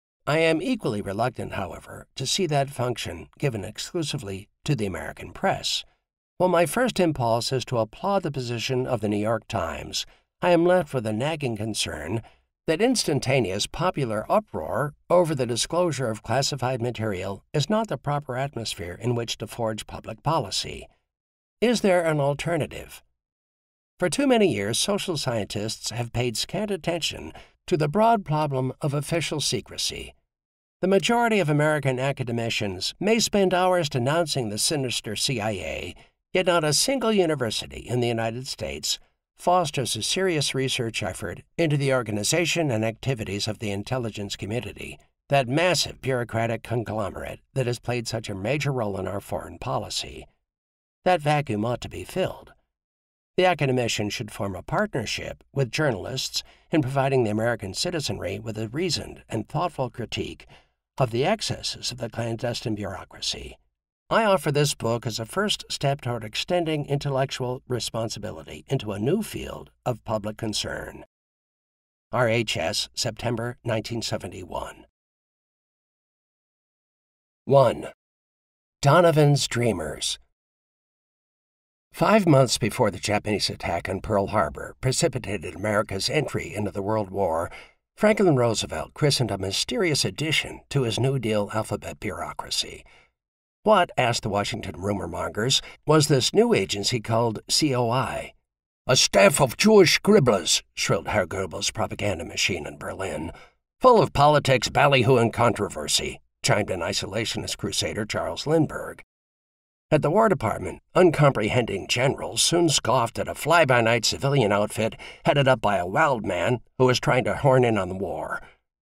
I am equally reluctant, however, to see that function given exclusively to the American press. While my first impulse is to applaud the position of the New York Times, I am left with a nagging concern that instantaneous popular uproar over the disclosure of classified material is not the proper atmosphere in which to forge public policy. Is there an alternative? For too many years, social scientists have paid scant attention to the broad problem of official secrecy. The majority of American academicians may spend hours denouncing the sinister CIA, yet not a single university in the United States fosters a serious research effort into the organization and activities of the intelligence community, that massive bureaucratic conglomerate that has played such a major role in our foreign policy. That vacuum ought to be filled. The academician should form a partnership with journalists in providing the American citizenry with a reasoned and thoughtful critique of the excesses of the clandestine bureaucracy. I offer this book as a first step toward extending intellectual responsibility into a new field of public concern. RHS, September 1971. 1. Donovan's Dreamers. 5 months before the Japanese attack on Pearl Harbor precipitated America's entry into the World War, Franklin Roosevelt christened a mysterious addition to his New Deal alphabet bureaucracy. What, asked the Washington rumor mongers, was this new agency called COI? "A staff of Jewish scribblers," shrilled Herr Goebbels' propaganda machine in Berlin. "Full of politics, ballyhoo, and controversy," chimed in isolationist crusader Charles Lindbergh. At the War Department, uncomprehending generals soon scoffed at a fly-by-night civilian outfit headed up by a wild man who was trying to horn in on the war.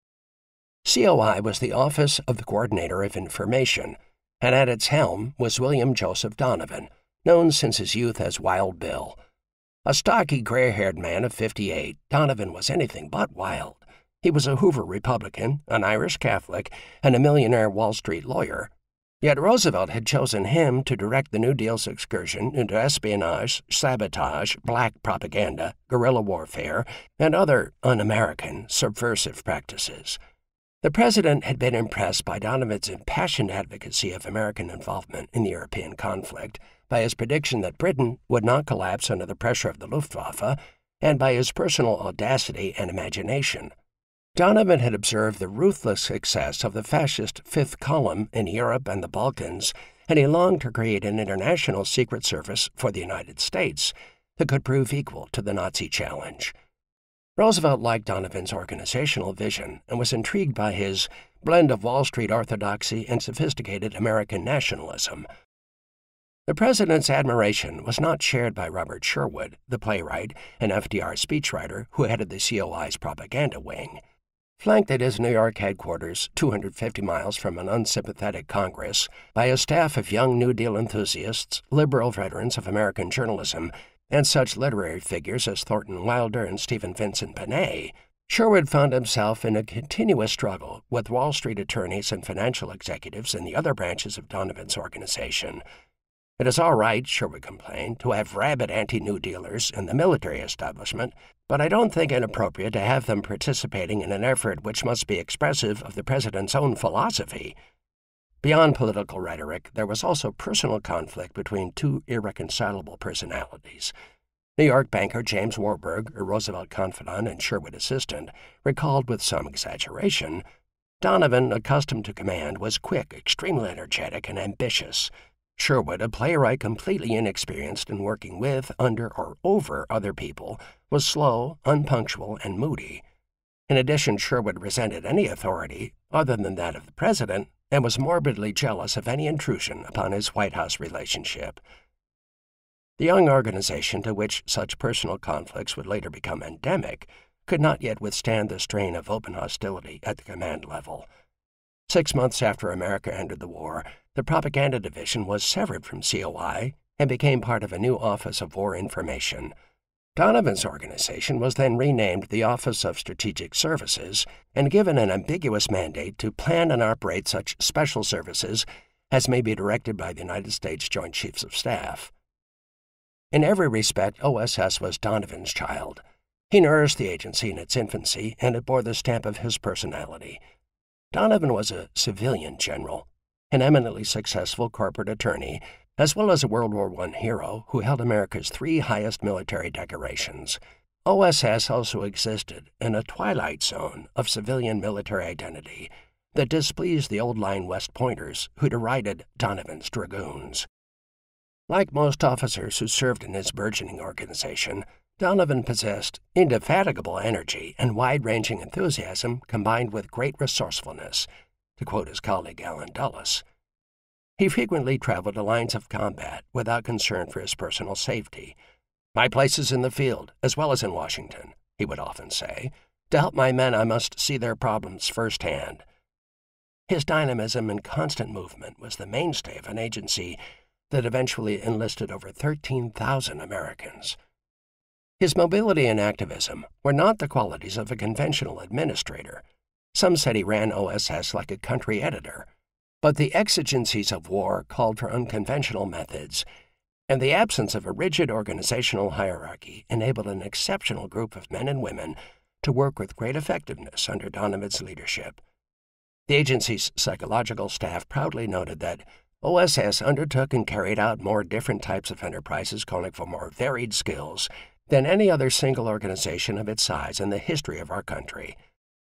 COI was the Office of the Coordinator of Information, and at its helm was William Joseph Donovan, known since his youth as Wild Bill. A stocky, gray-haired man of 58, Donovan was anything but wild. He was a Hoover Republican, an Irish Catholic, and a millionaire Wall Street lawyer. Yet Roosevelt had chosen him to direct the New Deal's excursion into espionage, sabotage, black propaganda, guerrilla warfare, and other un-American, subversive practices. The president had been impressed by Donovan's impassioned advocacy of American involvement in the European conflict, by his prediction that Britain would not collapse under the pressure of the Luftwaffe, and by his personal audacity and imagination. Donovan had observed the ruthless success of the fascist Fifth Column in Europe and the Balkans, and he longed to create an international secret service for the United States that could prove equal to the Nazi challenge. Roosevelt liked Donovan's organizational vision and was intrigued by his blend of Wall Street orthodoxy and sophisticated American nationalism. The president's admiration was not shared by Robert Sherwood, the playwright and FDR speechwriter who headed the COI's propaganda wing. Flanked at his New York headquarters, 250 miles from an unsympathetic Congress, by a staff of young New Deal enthusiasts, liberal veterans of American journalism, and such literary figures as Thornton Wilder and Stephen Vincent Benet, Sherwood found himself in a continuous struggle with Wall Street attorneys and financial executives in the other branches of Donovan's organization. "It is all right," Sherwood complained, "to have rabid anti-New Dealers in the military establishment, but I don't think it appropriate to have them participating in an effort which must be expressive of the president's own philosophy." Beyond political rhetoric, there was also personal conflict between two irreconcilable personalities. New York banker James Warburg, a Roosevelt confidant and Sherwood assistant, recalled with some exaggeration, Donovan, accustomed to command, was quick, extremely energetic, and ambitious. Sherwood, a playwright completely inexperienced in working with, under, or over other people, was slow, unpunctual, and moody. In addition, Sherwood resented any authority other than that of the president and was morbidly jealous of any intrusion upon his White House relationship. The young organization, to which such personal conflicts would later become endemic, could not yet withstand the strain of open hostility at the command level. 6 months after America entered the war, the propaganda division was severed from COI and became part of a new Office of War Information. Donovan's organization was then renamed the Office of Strategic Services and given an ambiguous mandate to plan and operate such special services as may be directed by the United States Joint Chiefs of Staff. In every respect, OSS was Donovan's child. He nourished the agency in its infancy, and it bore the stamp of his personality. Donovan was a civilian general, an eminently successful corporate attorney, as well as a World War I hero who held America's 3 highest military decorations. OSS also existed in a twilight zone of civilian military identity that displeased the old-line West Pointers who derided Donovan's dragoons. Like most officers who served in his burgeoning organization, Donovan possessed indefatigable energy and wide-ranging enthusiasm combined with great resourcefulness, to quote his colleague Alan Dulles. He frequently traveled to lines of combat without concern for his personal safety. "My place is in the field, as well as in Washington," he would often say. "To help my men, I must see their problems firsthand." His dynamism and constant movement was the mainstay of an agency that eventually enlisted over 13,000 Americans. His mobility and activism were not the qualities of a conventional administrator. Some said he ran OSS like a country editor. But the exigencies of war called for unconventional methods, and the absence of a rigid organizational hierarchy enabled an exceptional group of men and women to work with great effectiveness under Donovan's leadership. The agency's psychological staff proudly noted that OSS undertook and carried out more different types of enterprises calling for more varied skills than any other single organization of its size in the history of our country.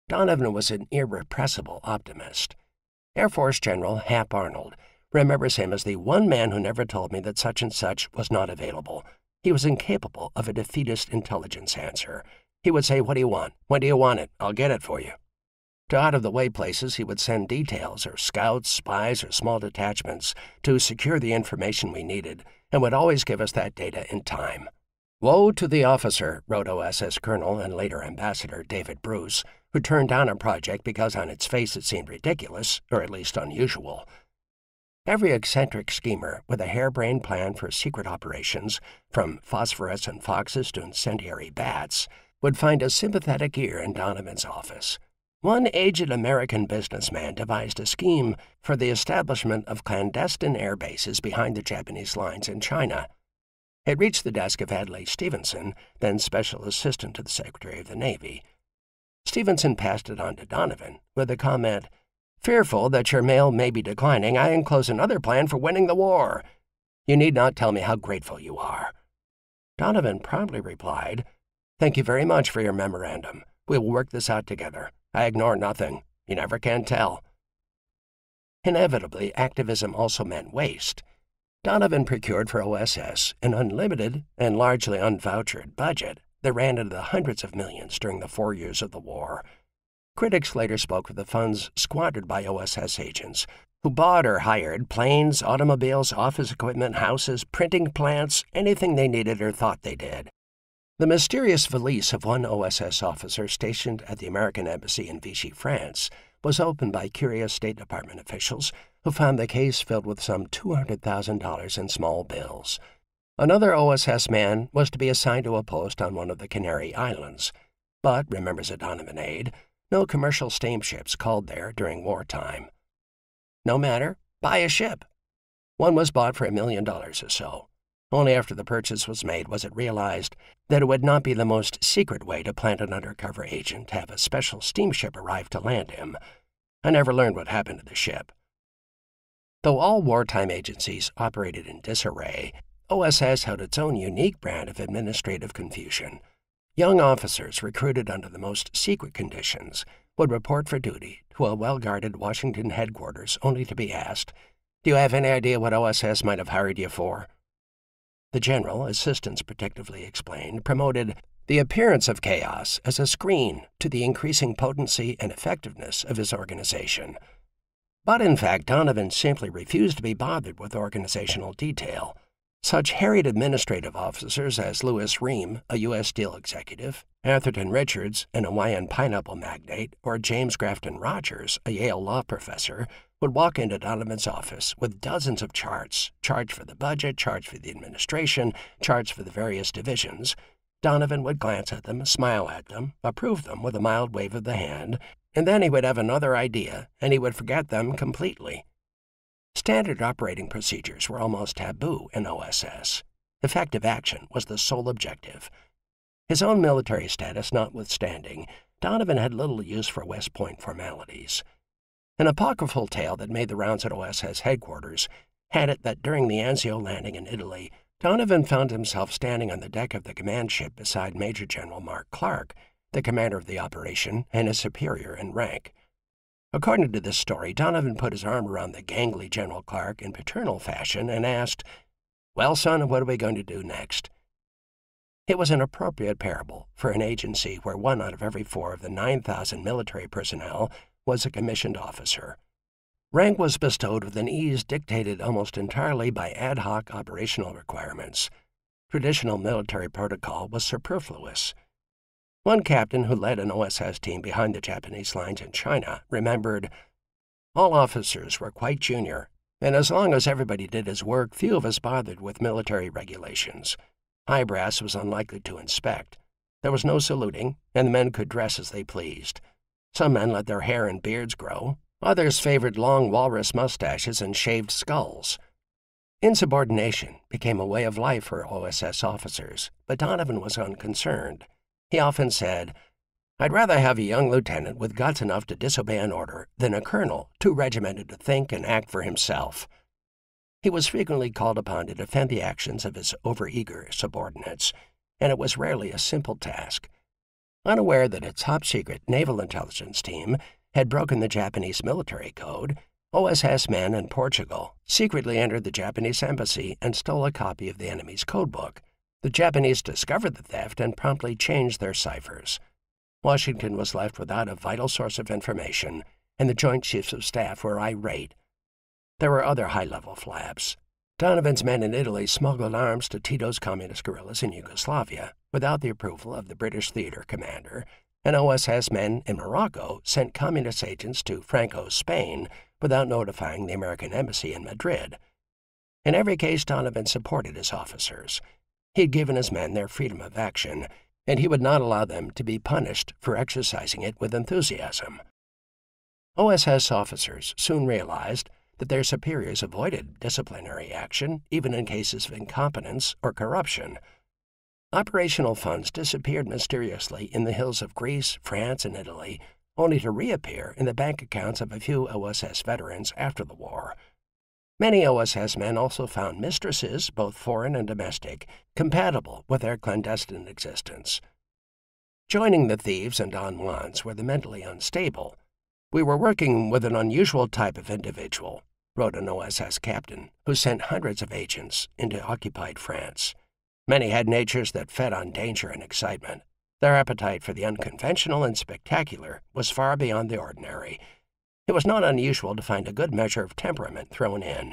Donovan was an irrepressible optimist. Air Force General Hap Arnold remembers him as the one man who never told me that such and such was not available. He was incapable of a defeatist intelligence answer. He would say, "What do you want? When do you want it? I'll get it for you." To out-of-the-way places, he would send details or scouts, spies, or small detachments to secure the information we needed, and would always give us that data in time. Woe to the officer, wrote OSS Colonel and later Ambassador David Bruce, who turned down a project because on its face it seemed ridiculous, or at least unusual. Every eccentric schemer with a harebrained plan for secret operations, from phosphorescent foxes to incendiary bats, would find a sympathetic ear in Donovan's office. One aged American businessman devised a scheme for the establishment of clandestine air bases behind the Japanese lines in China. It reached the desk of Adlai Stevenson, then Special Assistant to the Secretary of the Navy. Stevenson passed it on to Donovan with the comment, "Fearful that your mail may be declining, I enclose another plan for winning the war. You need not tell me how grateful you are." Donovan promptly replied, "Thank you very much for your memorandum. We will work this out together. I ignore nothing. You never can tell." Inevitably, activism also meant waste. Donovan procured for OSS an unlimited and largely unvouchered budget that ran into the hundreds of millions during the 4 years of the war. Critics later spoke of the funds squandered by OSS agents, who bought or hired planes, automobiles, office equipment, houses, printing plants, anything they needed or thought they did. The mysterious valise of one OSS officer stationed at the American Embassy in Vichy, France, was opened by curious State Department officials who found the case filled with some $200,000 in small bills. Another OSS man was to be assigned to a post on one of the Canary Islands, but, remembers a Donovan aide, no commercial steamships called there during wartime. No matter, buy a ship. One was bought for $1 million or so. Only after the purchase was made was it realized that it would not be the most secret way to plant an undercover agent to have a special steamship arrive to land him. I never learned what happened to the ship. Though all wartime agencies operated in disarray, OSS held its own unique brand of administrative confusion. Young officers recruited under the most secret conditions would report for duty to a well-guarded Washington headquarters only to be asked, "Do you have any idea what OSS might have hired you for?" The general, assistants protectively explained, promoted the appearance of chaos as a screen to the increasing potency and effectiveness of his organization. But in fact, Donovan simply refused to be bothered with organizational detail. Such harried administrative officers as Louis Ream, a U.S. Steel executive, Atherton Richards, an Hawaiian pineapple magnate, or James Grafton Rogers, a Yale law professor, would walk into Donovan's office with dozens of charts for the budget, charts for the administration, charts for the various divisions. Donovan would glance at them, smile at them, approve them with a mild wave of the hand, and then he would have another idea, and he would forget them completely. Standard operating procedures were almost taboo in OSS. Effective action was the sole objective. His own military status notwithstanding, Donovan had little use for West Point formalities. An apocryphal tale that made the rounds at OSS headquarters had it that during the Anzio landing in Italy, Donovan found himself standing on the deck of the command ship beside Major General Mark Clark, the commander of the operation and his superior in rank. According to this story, Donovan put his arm around the gangly General Clark in paternal fashion and asked, "Well, son, what are we going to do next?" It was an appropriate parable for an agency where 1 out of every 4 of the 9,000 military personnel was a commissioned officer. Rank was bestowed with an ease dictated almost entirely by ad hoc operational requirements. Traditional military protocol was superfluous. One captain who led an OSS team behind the Japanese lines in China remembered, "All officers were quite junior, and as long as everybody did his work, few of us bothered with military regulations. High brass was unlikely to inspect. There was no saluting, and the men could dress as they pleased. Some men let their hair and beards grow. Others favored long walrus mustaches and shaved skulls." Insubordination became a way of life for OSS officers, but Donovan was unconcerned. He often said, "I'd rather have a young lieutenant with guts enough to disobey an order than a colonel too regimented to think and act for himself." He was frequently called upon to defend the actions of his overeager subordinates, and it was rarely a simple task. Unaware that a top-secret naval intelligence team had broken the Japanese military code, OSS men in Portugal secretly entered the Japanese embassy and stole a copy of the enemy's codebook. The Japanese discovered the theft and promptly changed their ciphers. Washington was left without a vital source of information, and the Joint Chiefs of Staff were irate. There were other high-level flabs. Donovan's men in Italy smuggled arms to Tito's communist guerrillas in Yugoslavia without the approval of the British theater commander, and OSS men in Morocco sent communist agents to Franco's Spain without notifying the American embassy in Madrid. In every case, Donovan supported his officers. He had given his men their freedom of action, and he would not allow them to be punished for exercising it with enthusiasm. OSS officers soon realized that their superiors avoided disciplinary action, even in cases of incompetence or corruption. Operational funds disappeared mysteriously in the hills of Greece, France, and Italy, only to reappear in the bank accounts of a few OSS veterans after the war. Many OSS men also found mistresses, both foreign and domestic, compatible with their clandestine existence. Joining the thieves and Don Juans were the mentally unstable. "We were working with an unusual type of individual," wrote an OSS captain, who sent hundreds of agents into occupied France. "Many had natures that fed on danger and excitement. Their appetite for the unconventional and spectacular was far beyond the ordinary. It was not unusual to find a good measure of temperament thrown in."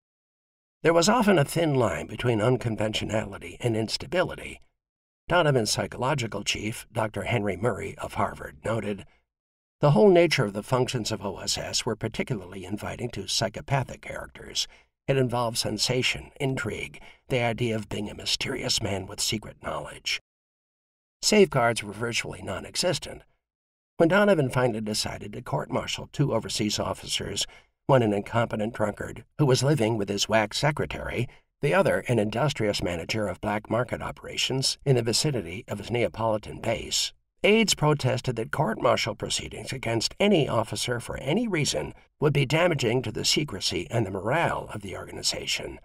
There was often a thin line between unconventionality and instability. Donovan's psychological chief, Dr. Henry Murray of Harvard, noted, "The whole nature of the functions of OSS were particularly inviting to psychopathic characters. It involved sensation, intrigue, the idea of being a mysterious man with secret knowledge." Safeguards were virtually non-existent. When Donovan finally decided to court-martial 2 overseas officers, one an incompetent drunkard who was living with his whack secretary, the other an industrious manager of black market operations in the vicinity of his Neapolitan base, aides protested that court-martial proceedings against any officer for any reason would be damaging to the secrecy and the morale of the organization.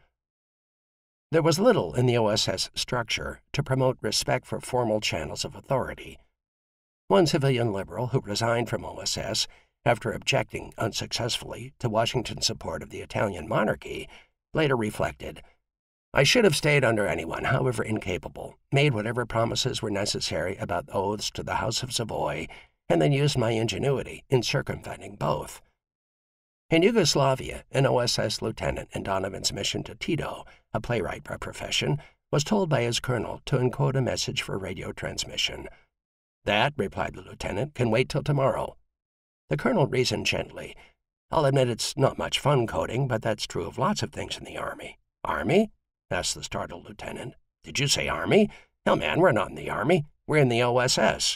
There was little in the OSS structure to promote respect for formal channels of authority. One civilian liberal who resigned from OSS after objecting unsuccessfully to Washington's support of the Italian monarchy later reflected, "I should have stayed under anyone, however incapable, made whatever promises were necessary about oaths to the House of Savoy, and then used my ingenuity in circumventing both." In Yugoslavia, an OSS lieutenant in Donovan's mission to Tito, a playwright by profession, was told by his colonel to encode a message for radio transmission. "That," replied the lieutenant, "can wait till tomorrow." The colonel reasoned gently, "I'll admit it's not much fun coding, but that's true of lots of things in the Army." "Army?" asked the startled lieutenant. "Did you say Army? No, man, we're not in the Army. We're in the OSS."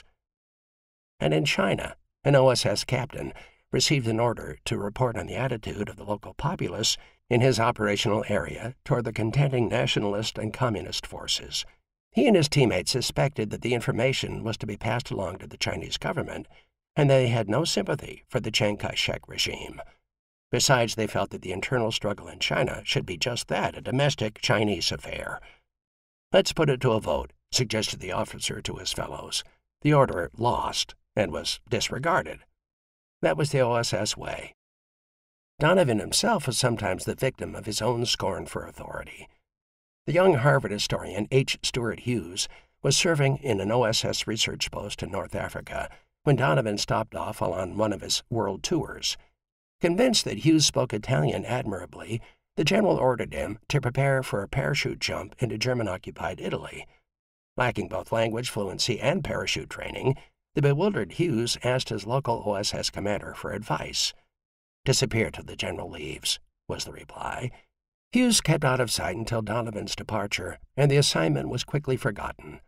And in China, an OSS captain received an order to report on the attitude of the local populace in his operational area toward the contending nationalist and communist forces. He and his teammates suspected that the information was to be passed along to the Chinese government, and they had no sympathy for the Chiang Kai-shek regime. Besides, they felt that the internal struggle in China should be just that, a domestic Chinese affair. "Let's put it to a vote," suggested the officer to his fellows. The order lost and was disregarded. That was the OSS way. Donovan himself was sometimes the victim of his own scorn for authority. The young Harvard historian H. Stuart Hughes was serving in an OSS research post in North Africa when Donovan stopped off while on one of his world tours. Convinced that Hughes spoke Italian admirably, the general ordered him to prepare for a parachute jump into German-occupied Italy. Lacking both language fluency and parachute training, the bewildered Hughes asked his local OSS commander for advice. "Disappear till the general leaves," was the reply. Hughes kept out of sight until Donovan's departure, and the assignment was quickly forgotten.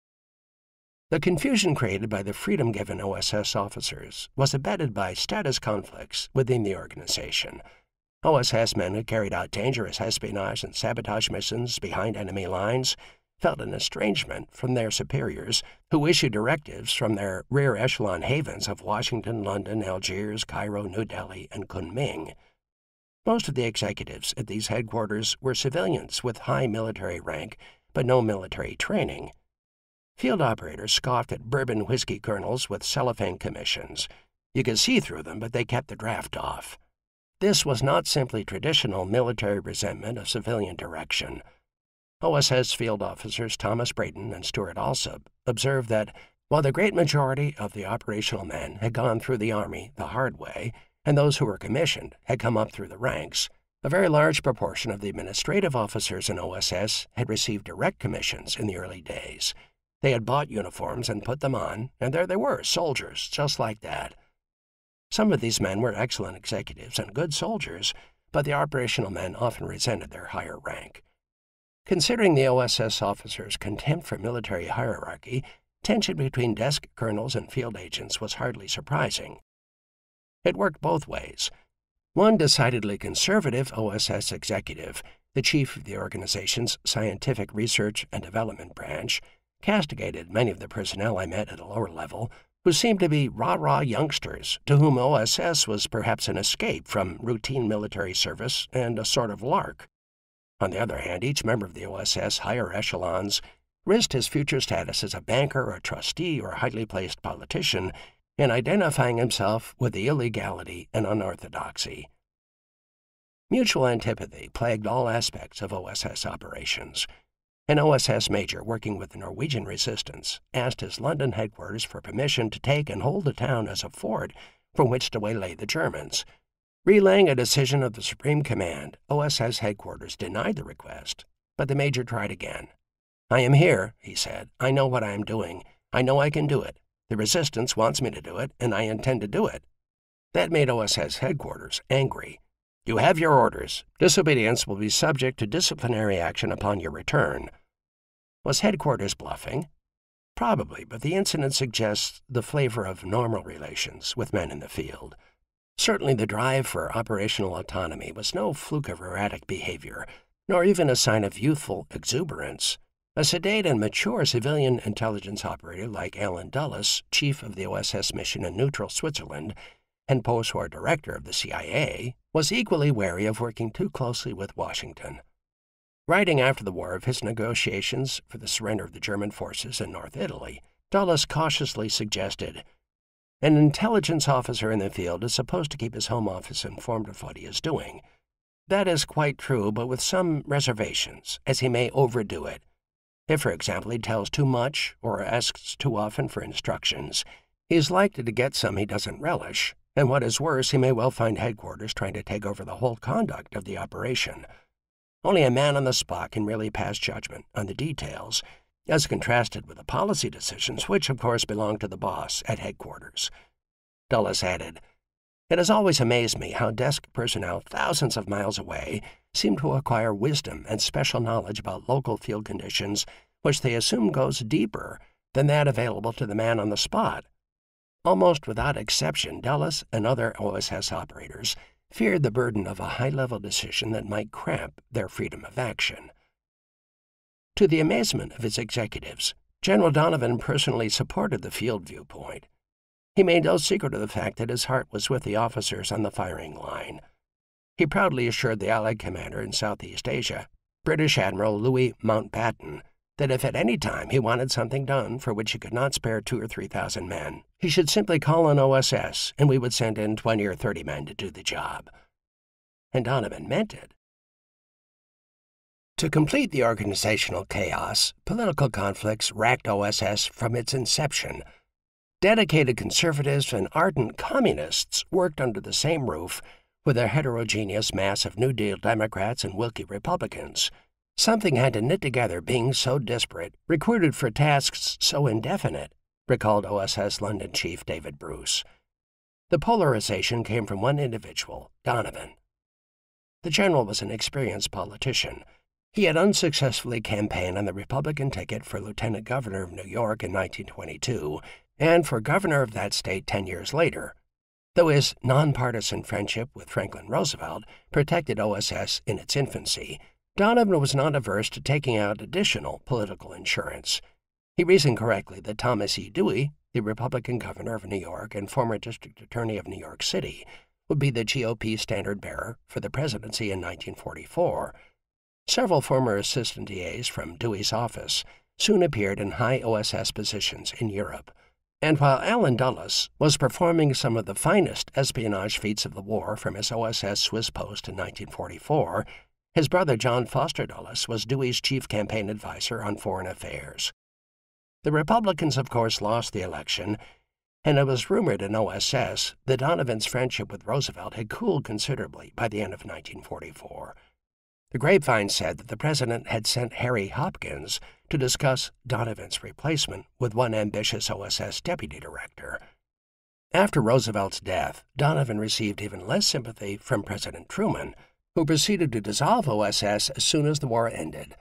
The confusion created by the freedom given OSS officers was abetted by status conflicts within the organization. OSS men who carried out dangerous espionage and sabotage missions behind enemy lines felt an estrangement from their superiors, who issued directives from their rear echelon havens of Washington, London, Algiers, Cairo, New Delhi, and Kunming. Most of the executives at these headquarters were civilians with high military rank but no military training. Field operators scoffed at bourbon whiskey colonels with cellophane commissions. You could see through them, but they kept the draft off. This was not simply traditional military resentment of civilian direction. OSS field officers Thomas Brayton and Stuart Alsop observed that while the great majority of the operational men had gone through the Army the hard way, and those who were commissioned had come up through the ranks, a very large proportion of the administrative officers in OSS had received direct commissions in the early days. They had bought uniforms and put them on, and there they were, soldiers, just like that. Some of these men were excellent executives and good soldiers, but the operational men often resented their higher rank. Considering the OSS officers' contempt for military hierarchy, tension between desk colonels and field agents was hardly surprising. It worked both ways. One decidedly conservative OSS executive, the chief of the organization's scientific research and development branch, castigated many of the personnel I met at a lower level, who seemed to be rah-rah youngsters to whom OSS was perhaps an escape from routine military service and a sort of lark. On the other hand, each member of the OSS higher echelons risked his future status as a banker or a trustee or highly placed politician in identifying himself with the illegality and unorthodoxy. Mutual antipathy plagued all aspects of OSS operations. An OSS major working with the Norwegian resistance asked his London headquarters for permission to take and hold the town as a fort from which to waylay the Germans. Relaying a decision of the Supreme Command, OSS headquarters denied the request, but the major tried again. "I am here," he said. "I know what I am doing. I know I can do it. The resistance wants me to do it, and I intend to do it." That made OSS headquarters angry. "You have your orders. Disobedience will be subject to disciplinary action upon your return." Was headquarters bluffing? Probably, but the incident suggests the flavor of normal relations with men in the field. Certainly the drive for operational autonomy was no fluke of erratic behavior, nor even a sign of youthful exuberance. A sedate and mature civilian intelligence operator like Alan Dulles, chief of the OSS mission in neutral Switzerland, and post-war director of the CIA, was equally wary of working too closely with Washington. Writing after the war of his negotiations for the surrender of the German forces in North Italy, Dulles cautiously suggested, "An intelligence officer in the field is supposed to keep his home office informed of what he is doing. That is quite true, but with some reservations, as he may overdo it. If, for example, he tells too much or asks too often for instructions, he is likely to get some he doesn't relish, and what is worse, he may well find headquarters trying to take over the whole conduct of the operation. Only a man on the spot can really pass judgment on the details, as contrasted with the policy decisions, which, of course, belong to the boss at headquarters." Dulles added, "It has always amazed me how desk personnel thousands of miles away seem to acquire wisdom and special knowledge about local field conditions which they assume goes deeper than that available to the man on the spot." Almost without exception, Dulles and other OSS operators feared the burden of a high-level decision that might cramp their freedom of action. To the amazement of his executives, General Donovan personally supported the field viewpoint. He made no secret of the fact that his heart was with the officers on the firing line. He proudly assured the Allied commander in Southeast Asia, British Admiral Louis Mountbatten, that if at any time he wanted something done for which he could not spare 2,000 or 3,000 men, he should simply call on OSS, and we would send in 20 or 30 men to do the job. And Donovan meant it. To complete the organizational chaos, political conflicts racked OSS from its inception. Dedicated conservatives and ardent communists worked under the same roof with a heterogeneous mass of New Deal Democrats and Wilkie Republicans. Something had to knit together being so disparate, recruited for tasks so indefinite, recalled OSS London Chief David Bruce. The polarization came from one individual, Donovan. The general was an experienced politician. He had unsuccessfully campaigned on the Republican ticket for lieutenant governor of New York in 1922 and for governor of that state 10 years later, though his nonpartisan friendship with Franklin Roosevelt protected OSS in its infancy. Donovan was not averse to taking out additional political insurance. He reasoned correctly that Thomas E. Dewey, the Republican governor of New York and former district attorney of New York City, would be the GOP standard-bearer for the presidency in 1944. Several former assistant DAs from Dewey's office soon appeared in high OSS positions in Europe. And while Alan Dulles was performing some of the finest espionage feats of the war from his OSS Swiss post in 1944, his brother John Foster Dulles was Dewey's chief campaign advisor on foreign affairs. The Republicans, of course, lost the election, and it was rumored in OSS that Donovan's friendship with Roosevelt had cooled considerably by the end of 1944. The grapevine said that the president had sent Harry Hopkins to discuss Donovan's replacement with one ambitious OSS deputy director. After Roosevelt's death, Donovan received even less sympathy from President Truman, who proceeded to dissolve OSS as soon as the war ended.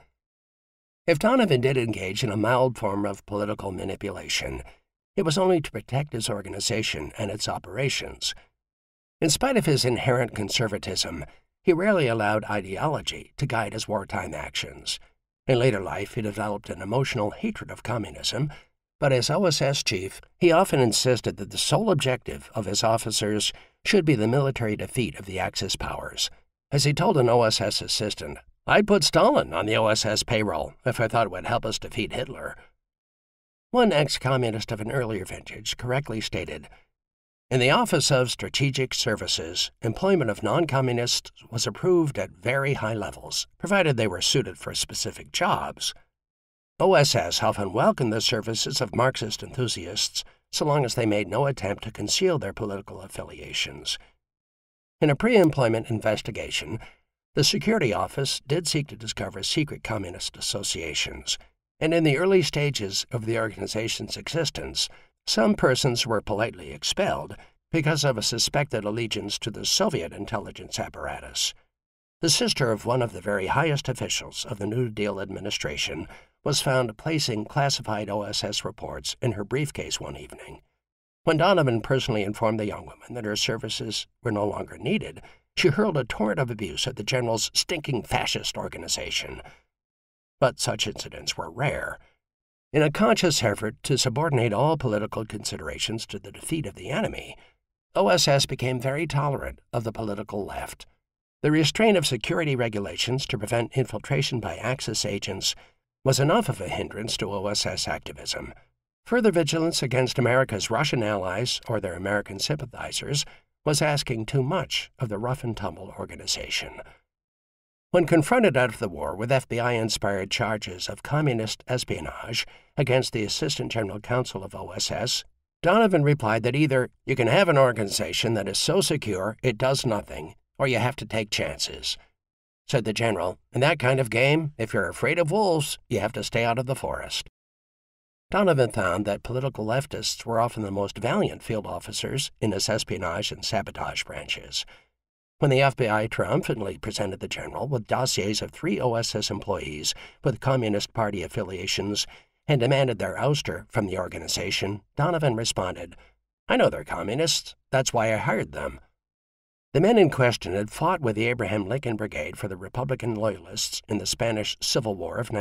If Donovan did engage in a mild form of political manipulation, it was only to protect his organization and its operations. In spite of his inherent conservatism, he rarely allowed ideology to guide his wartime actions. In later life, he developed an emotional hatred of communism, but as OSS chief, he often insisted that the sole objective of his officers should be the military defeat of the Axis powers. As he told an OSS assistant, "I'd put Stalin on the OSS payroll if I thought it would help us defeat Hitler." One ex-communist of an earlier vintage correctly stated, "In the Office of Strategic Services, employment of non-communists was approved at very high levels, provided they were suited for specific jobs." OSS often welcomed the services of Marxist enthusiasts so long as they made no attempt to conceal their political affiliations. In a pre-employment investigation, the Security Office did seek to discover secret communist associations, and in the early stages of the organization's existence, some persons were politely expelled because of a suspected allegiance to the Soviet intelligence apparatus. The sister of one of the very highest officials of the New Deal administration was found placing classified OSS reports in her briefcase one evening. When Donovan personally informed the young woman that her services were no longer needed, she hurled a torrent of abuse at the general's stinking fascist organization. But such incidents were rare. In a conscious effort to subordinate all political considerations to the defeat of the enemy, OSS became very tolerant of the political left. The restraint of security regulations to prevent infiltration by Axis agents was enough of a hindrance to OSS activism. Further vigilance against America's Russian allies or their American sympathizers was asking too much of the rough-and-tumble organization. When confronted out of the war with FBI-inspired charges of communist espionage against the Assistant General Counsel of OSS, Donovan replied that either you can have an organization that is so secure it does nothing, or you have to take chances. Said the general, "In that kind of game, if you're afraid of wolves, you have to stay out of the forest." Donovan found that political leftists were often the most valiant field officers in his espionage and sabotage branches. When the FBI triumphantly presented the general with dossiers of 3 OSS employees with Communist Party affiliations and demanded their ouster from the organization, Donovan responded, "I know they're communists. That's why I hired them." The men in question had fought with the Abraham Lincoln Brigade for the Republican Loyalists in the Spanish Civil War of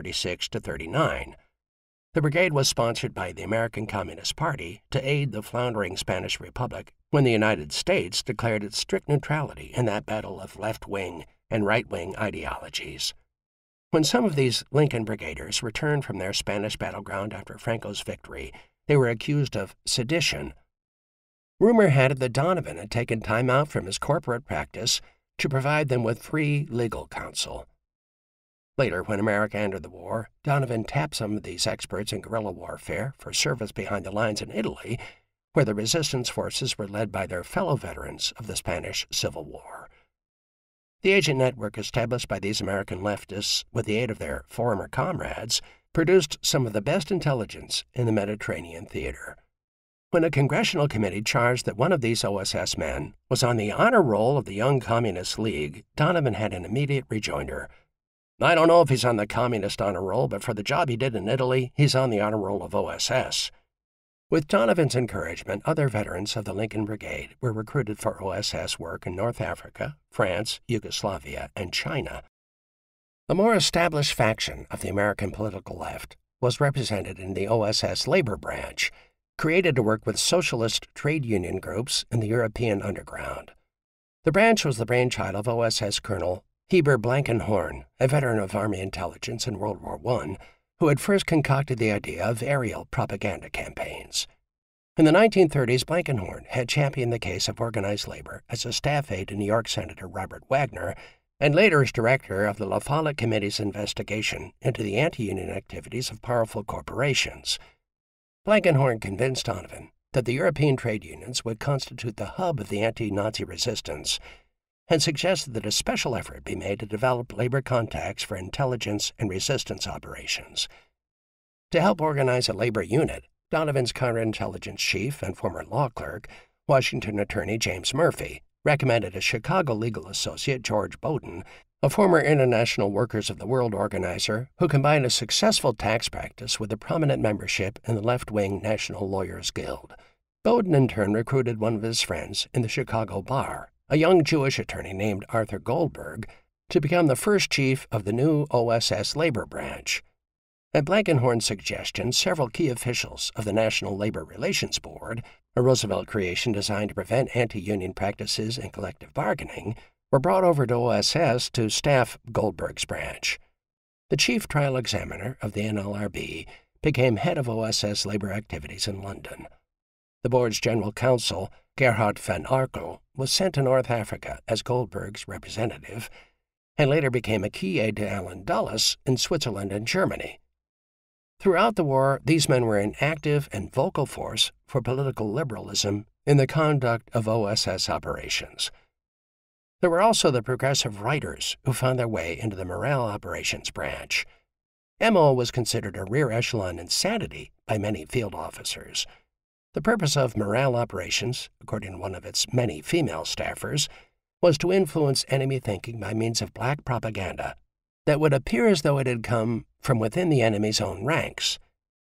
1936–39. The brigade was sponsored by the American Communist Party to aid the floundering Spanish Republic when the United States declared its strict neutrality in that battle of left-wing and right-wing ideologies. When some of these Lincoln Brigaders returned from their Spanish battleground after Franco's victory, they were accused of sedition. Rumor had it that Donovan had taken time out from his corporate practice to provide them with free legal counsel. Later, when America entered the war, Donovan tapped some of these experts in guerrilla warfare for service behind the lines in Italy, where the resistance forces were led by their fellow veterans of the Spanish Civil War. The agent network established by these American leftists, with the aid of their former comrades, produced some of the best intelligence in the Mediterranean theater. When a congressional committee charged that one of these OSS men was on the honor roll of the Young Communist League, Donovan had an immediate rejoinder. "I don't know if he's on the Communist honor roll, but for the job he did in Italy, he's on the honor roll of OSS." With Donovan's encouragement, other veterans of the Lincoln Brigade were recruited for OSS work in North Africa, France, Yugoslavia, and China. The more established faction of the American political left was represented in the OSS labor branch, created to work with socialist trade union groups in the European underground. The branch was the brainchild of OSS Colonel Heber Blankenhorn, a veteran of Army intelligence in World War I, who had first concocted the idea of aerial propaganda campaigns. In the 1930s, Blankenhorn had championed the case of organized labor as a staff aide to New York Senator Robert Wagner, and later as director of the La Follette Committee's investigation into the anti-union activities of powerful corporations. Blankenhorn convinced Donovan that the European trade unions would constitute the hub of the anti-Nazi resistance, and suggested that a special effort be made to develop labor contacts for intelligence and resistance operations. To help organize a labor unit, Donovan's counterintelligence chief and former law clerk, Washington attorney James Murphy, recommended a Chicago legal associate, George Bowden, a former International Workers of the World organizer who combined a successful tax practice with a prominent membership in the left-wing National Lawyers Guild. Bowden in turn recruited one of his friends in the Chicago bar, a young Jewish attorney named Arthur Goldberg, to become the first chief of the new OSS labor branch. At Blankenhorn's suggestion, several key officials of the National Labor Relations Board, a Roosevelt creation designed to prevent anti-union practices and collective bargaining, were brought over to OSS to staff Goldberg's branch. The chief trial examiner of the NLRB became head of OSS labor activities in London. The board's general counsel, Gerhard van Arkel, was sent to North Africa as Goldberg's representative, and later became a key aide to Allen Dulles in Switzerland and Germany. Throughout the war, these men were an active and vocal force for political liberalism in the conduct of OSS operations. There were also the progressive writers who found their way into the morale operations branch. MO was considered a rear echelon insanity by many field officers. The purpose of morale operations, according to one of its many female staffers, was to influence enemy thinking by means of black propaganda that would appear as though it had come from within the enemy's own ranks.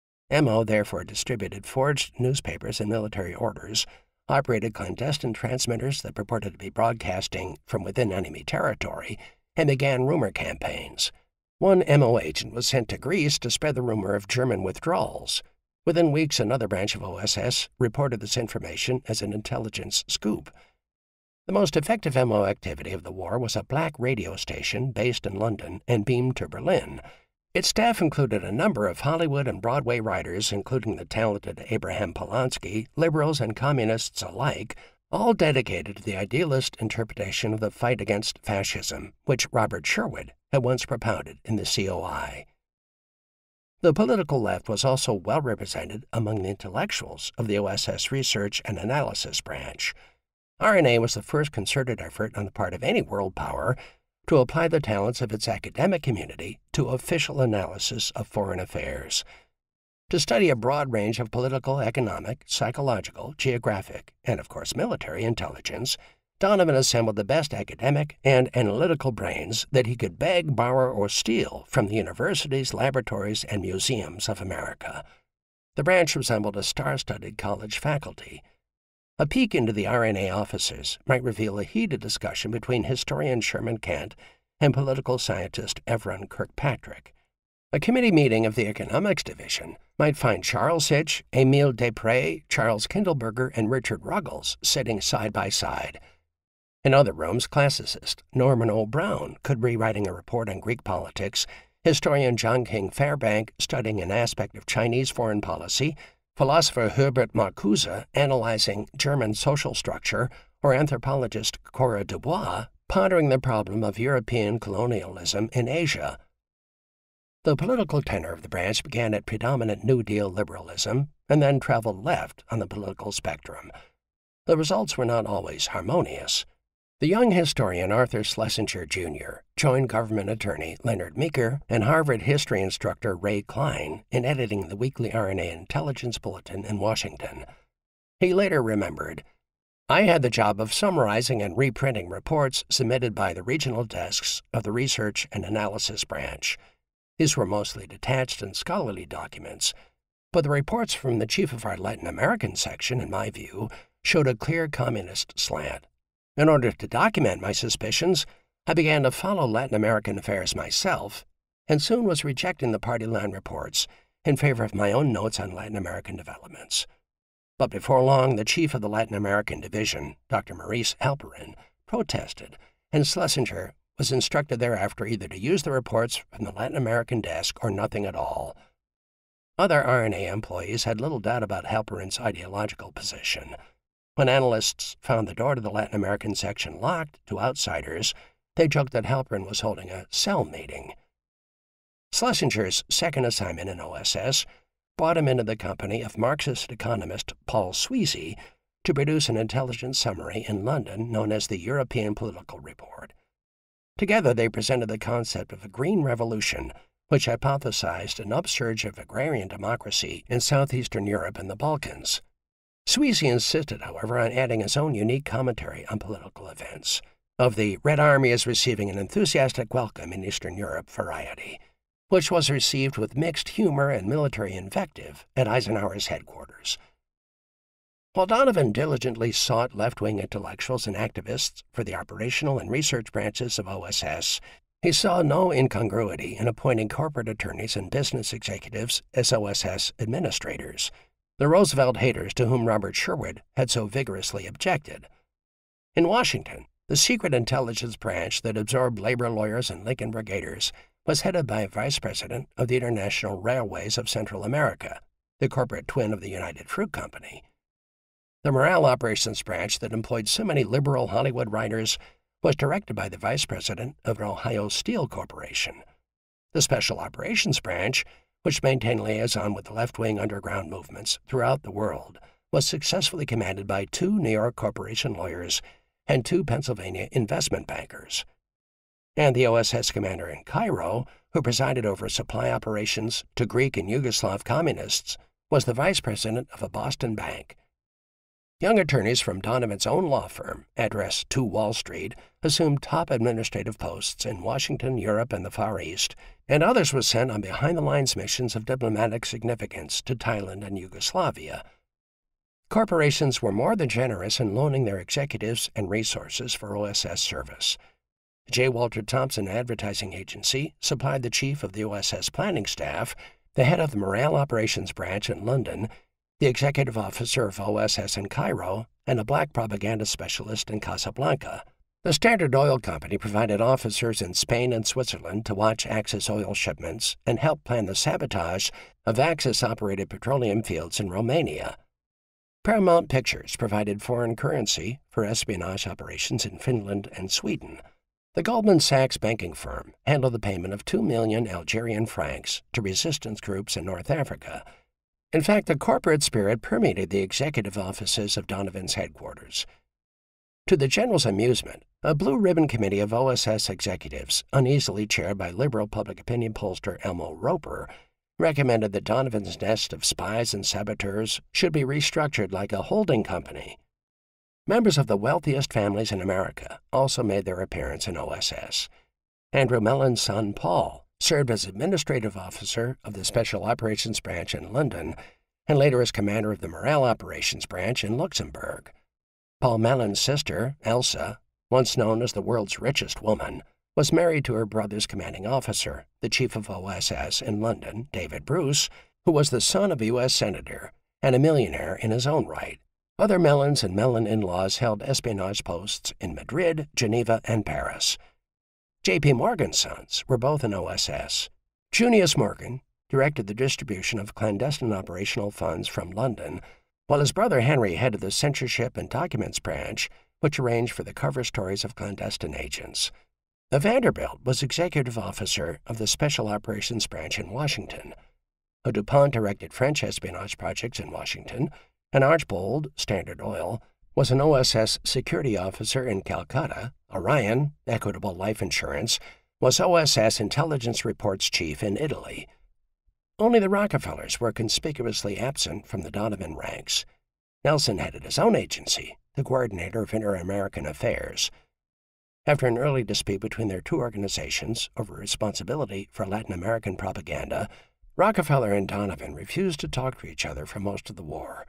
MO therefore distributed forged newspapers and military orders, operated clandestine transmitters that purported to be broadcasting from within enemy territory, and began rumor campaigns. One MO agent was sent to Greece to spread the rumor of German withdrawals. Within weeks, another branch of OSS reported this information as an intelligence scoop. The most effective MO activity of the war was a black radio station based in London and beamed to Berlin. Its staff included a number of Hollywood and Broadway writers, including the talented Abraham Polanski, liberals and communists alike, all dedicated to the idealist interpretation of the fight against fascism, which Robert Sherwood had once propounded in the COI. The political left was also well represented among the intellectuals of the OSS Research and Analysis branch. RNA was the first concerted effort on the part of any world power to apply the talents of its academic community to official analysis of foreign affairs. To study a broad range of political, economic, psychological, geographic, and of course military intelligence, Donovan assembled the best academic and analytical brains that he could beg, borrow, or steal from the universities, laboratories, and museums of America. The branch resembled a star-studded college faculty. A peek into the RNA offices might reveal a heated discussion between historian Sherman Kent and political scientist Evron Kirkpatrick. A committee meeting of the Economics Division might find Charles Hitch, Emile Desprez, Charles Kindleberger, and Richard Ruggles sitting side by side. In other rooms, classicist Norman O. Brown could be writing a report on Greek politics, historian John King Fairbank studying an aspect of Chinese foreign policy, philosopher Herbert Marcuse analyzing German social structure, or anthropologist Cora Dubois pondering the problem of European colonialism in Asia. The political tenor of the branch began at predominant New Deal liberalism and then traveled left on the political spectrum. The results were not always harmonious. The young historian Arthur Schlesinger, Jr. joined government attorney Leonard Meeker and Harvard history instructor Ray Klein in editing the weekly RNA Intelligence Bulletin in Washington. He later remembered, "I had the job of summarizing and reprinting reports submitted by the regional desks of the Research and Analysis branch. These were mostly detached and scholarly documents, but the reports from the chief of our Latin American section, in my view, showed a clear communist slant. In order to document my suspicions, I began to follow Latin American affairs myself, and soon was rejecting the party line reports in favor of my own notes on Latin American developments. But before long, the chief of the Latin American division, Dr. Maurice Halperin, protested, and Schlesinger was instructed thereafter either to use the reports from the Latin American desk or nothing at all. Other RNA employees had little doubt about Halperin's ideological position. When analysts found the door to the Latin American section locked to outsiders, they joked that Halperin was holding a cell meeting. Schlesinger's second assignment in OSS brought him into the company of Marxist economist Paul Sweezy to produce an intelligence summary in London known as the European Political Report. Together they presented the concept of a green revolution, which hypothesized an upsurge of agrarian democracy in southeastern Europe and the Balkans. Sweezy insisted, however, on adding his own unique commentary on political events, of the Red Army is receiving an enthusiastic welcome in Eastern Europe variety, which was received with mixed humor and military invective at Eisenhower's headquarters. While Donovan diligently sought left-wing intellectuals and activists for the operational and research branches of OSS, he saw no incongruity in appointing corporate attorneys and business executives as OSS administrators, the Roosevelt haters to whom Robert Sherwood had so vigorously objected. In Washington, the secret intelligence branch that absorbed labor lawyers and Lincoln brigaders was headed by a vice president of the International Railways of Central America, the corporate twin of the United Fruit Company. The morale operations branch that employed so many liberal Hollywood writers was directed by the vice president of an Ohio Steel Corporation. The special operations branch, which maintained liaison with the left-wing underground movements throughout the world, was successfully commanded by 2 New York corporation lawyers and 2 Pennsylvania investment bankers. And the OSS commander in Cairo, who presided over supply operations to Greek and Yugoslav communists, was the vice president of a Boston bank. Young attorneys from Donovan's own law firm, addressed 2 Wall Street, assumed top administrative posts in Washington, Europe, and the Far East, and others were sent on behind-the-lines missions of diplomatic significance to Thailand and Yugoslavia. Corporations were more than generous in loaning their executives and resources for OSS service. J. Walter Thompson Advertising Agency supplied the chief of the OSS planning staff, the head of the Morale Operations Branch in London, the executive officer of OSS in Cairo, and a black propaganda specialist in Casablanca. The Standard Oil Company provided officers in Spain and Switzerland to watch Axis oil shipments and help plan the sabotage of Axis-operated petroleum fields in Romania. Paramount Pictures provided foreign currency for espionage operations in Finland and Sweden. The Goldman Sachs banking firm handled the payment of 2 million Algerian francs to resistance groups in North Africa. In fact, the corporate spirit permeated the executive offices of Donovan's headquarters. To the general's amusement, a blue-ribbon committee of OSS executives, uneasily chaired by liberal public opinion pollster Elmo Roper, recommended that Donovan's nest of spies and saboteurs should be restructured like a holding company. Members of the wealthiest families in America also made their appearance in OSS. Andrew Mellon's son, Paul, served as administrative officer of the Special Operations Branch in London, and later as commander of the Morale Operations Branch in Luxembourg. Paul Mellon's sister, Elsa, once known as the world's richest woman, was married to her brother's commanding officer, the chief of OSS in London, David Bruce, who was the son of a U.S. senator and a millionaire in his own right. Other Mellons and Mellon in-laws held espionage posts in Madrid, Geneva, and Paris. J.P. Morgan's sons were both in OSS. Junius Morgan directed the distribution of clandestine operational funds from London, while his brother Henry headed the censorship and documents branch, which arranged for the cover stories of clandestine agents. Vanderbilt was executive officer of the Special Operations Branch in Washington. DuPont directed French espionage projects in Washington, and Archbold, Standard Oil, was an OSS security officer in Calcutta. Orion, Equitable Life Insurance, was OSS Intelligence Reports Chief in Italy. Only the Rockefellers were conspicuously absent from the Donovan ranks. Nelson headed his own agency, the Coordinator of Inter-American Affairs. After an early dispute between their 2 organizations over responsibility for Latin American propaganda, Rockefeller and Donovan refused to talk to each other for most of the war.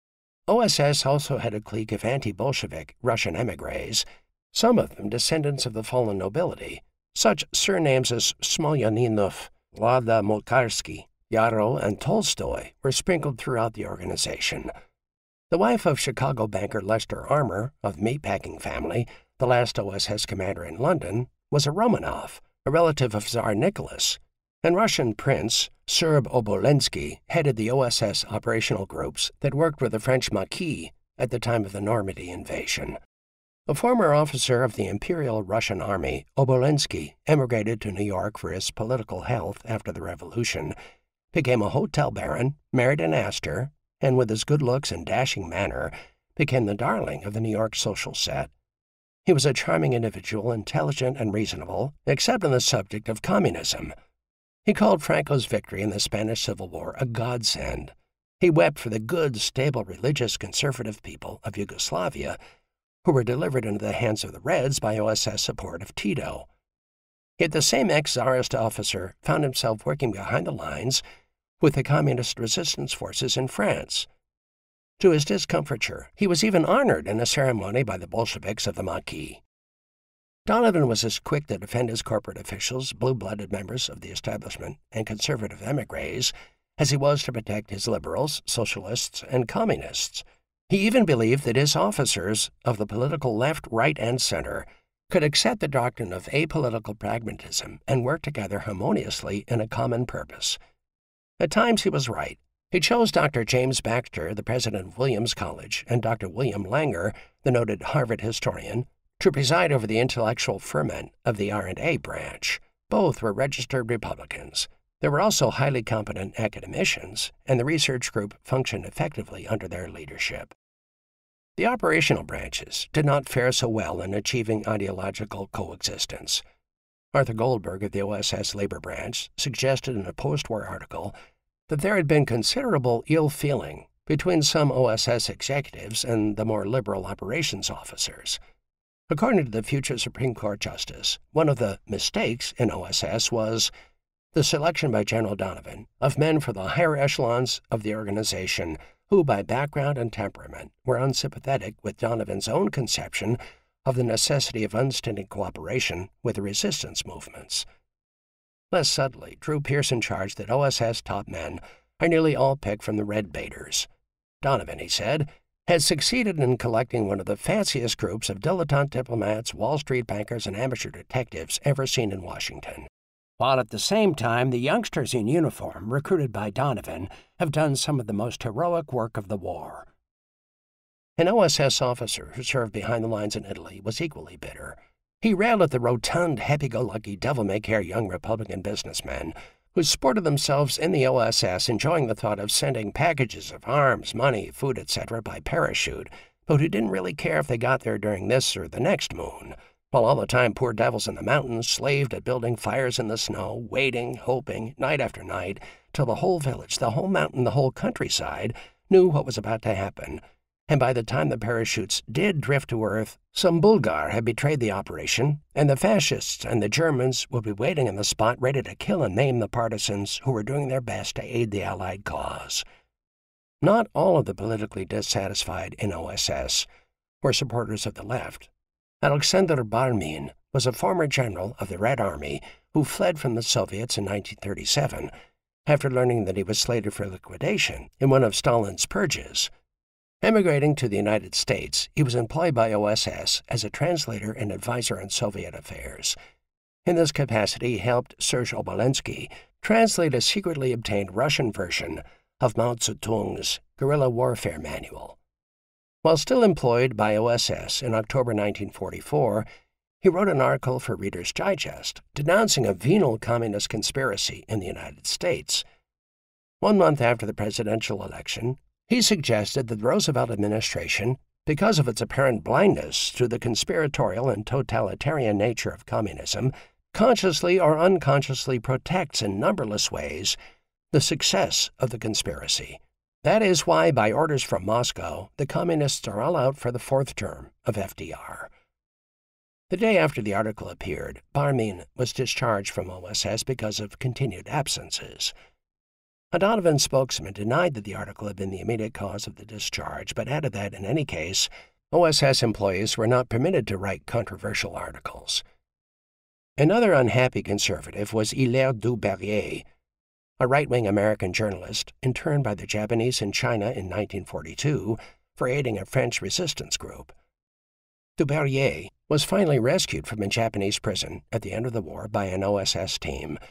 OSS also had a clique of anti-Bolshevik Russian émigrés, some of them descendants of the fallen nobility. Such surnames as Smolyaninov, Lada Molkarsky, Yarrow, and Tolstoy were sprinkled throughout the organization. The wife of Chicago banker Lester Armour, of meatpacking family, the last OSS commander in London, was a Romanov, a relative of Tsar Nicholas. and Russian Prince Serb Obolensky headed the OSS operational groups that worked with the French Maquis at the time of the Normandy invasion. A former officer of the Imperial Russian Army, Obolensky emigrated to New York for his political health after the Revolution, became a hotel baron, married an Astor, and with his good looks and dashing manner, became the darling of the New York social set. He was a charming individual, intelligent and reasonable, except on the subject of communism. He called Franco's victory in the Spanish Civil War a godsend. He wept for the good, stable, religious, conservative people of Yugoslavia who were delivered into the hands of the Reds by OSS support of Tito. Yet the same ex-Tsarist officer found himself working behind the lines with the communist resistance forces in France. To his discomfiture, he was even honored in a ceremony by the Bolsheviks of the Maquis. Donovan was as quick to defend his corporate officials, blue-blooded members of the establishment, and conservative émigrés as he was to protect his liberals, socialists, and communists. He even believed that his officers of the political left, right, and center could accept the doctrine of apolitical pragmatism and work together harmoniously in a common purpose. At times he was right. He chose Dr. James Baxter, the president of Williams College, and Dr. William Langer, the noted Harvard historian, to preside over the intellectual ferment of the R&A branch. Both were registered Republicans. There were also highly competent academicians, and the research group functioned effectively under their leadership. The operational branches did not fare so well in achieving ideological coexistence. Arthur Goldberg of the OSS Labor Branch suggested in a post-war article that there had been considerable ill feeling between some OSS executives and the more liberal operations officers. According to the future Supreme Court Justice, one of the mistakes in OSS was the selection by General Donovan of men for the higher echelons of the organization who, by background and temperament, were unsympathetic with Donovan's own conception of the necessity of unstinted cooperation with the resistance movements. Less subtly, Drew Pearson charged that OSS top men are nearly all picked from the red baiters. Donovan, he said, had succeeded in collecting one of the fanciest groups of dilettante diplomats, Wall Street bankers, and amateur detectives ever seen in Washington, while at the same time the youngsters in uniform recruited by Donovan have done some of the most heroic work of the war. An OSS officer who served behind the lines in Italy was equally bitter. He railed at the rotund, happy-go-lucky, devil-may-care young Republican businessmen who sported themselves in the OSS enjoying the thought of sending packages of arms, money, food, etc. by parachute, but who didn't really care if they got there during this or the next moon, while all the time poor devils in the mountains slaved at building fires in the snow, waiting, hoping, night after night, till the whole village, the whole mountain, the whole countryside knew what was about to happen. And by the time the parachutes did drift to earth, some Bulgar had betrayed the operation, and the fascists and the Germans would be waiting on the spot ready to kill and maim the partisans who were doing their best to aid the Allied cause. Not all of the politically dissatisfied in OSS were supporters of the left. Alexander Barmin was a former general of the Red Army who fled from the Soviets in 1937 after learning that he was slated for liquidation in one of Stalin's purges. Emigrating to the United States, he was employed by OSS as a translator and advisor on Soviet affairs. In this capacity, he helped Serge Obolensky translate a secretly obtained Russian version of Mao Zedong's guerrilla warfare manual. While still employed by OSS in October 1944, he wrote an article for Reader's Digest denouncing a venal communist conspiracy in the United States. 1 month after the presidential election, he suggested that the Roosevelt administration, because of its apparent blindness to the conspiratorial and totalitarian nature of communism, consciously or unconsciously protects in numberless ways the success of the conspiracy. That is why, by orders from Moscow, the communists are all out for the 4th term of FDR. The day after the article appeared, Barmin was discharged from OSS because of continued absences. A Donovan spokesman denied that the article had been the immediate cause of the discharge, but added that, in any case, OSS employees were not permitted to write controversial articles. Another unhappy conservative was Hilaire du Barrier, a right-wing American journalist interned by the Japanese in China in 1942 for aiding a French resistance group. Du Barrier was finally rescued from a Japanese prison at the end of the war by an OSS team,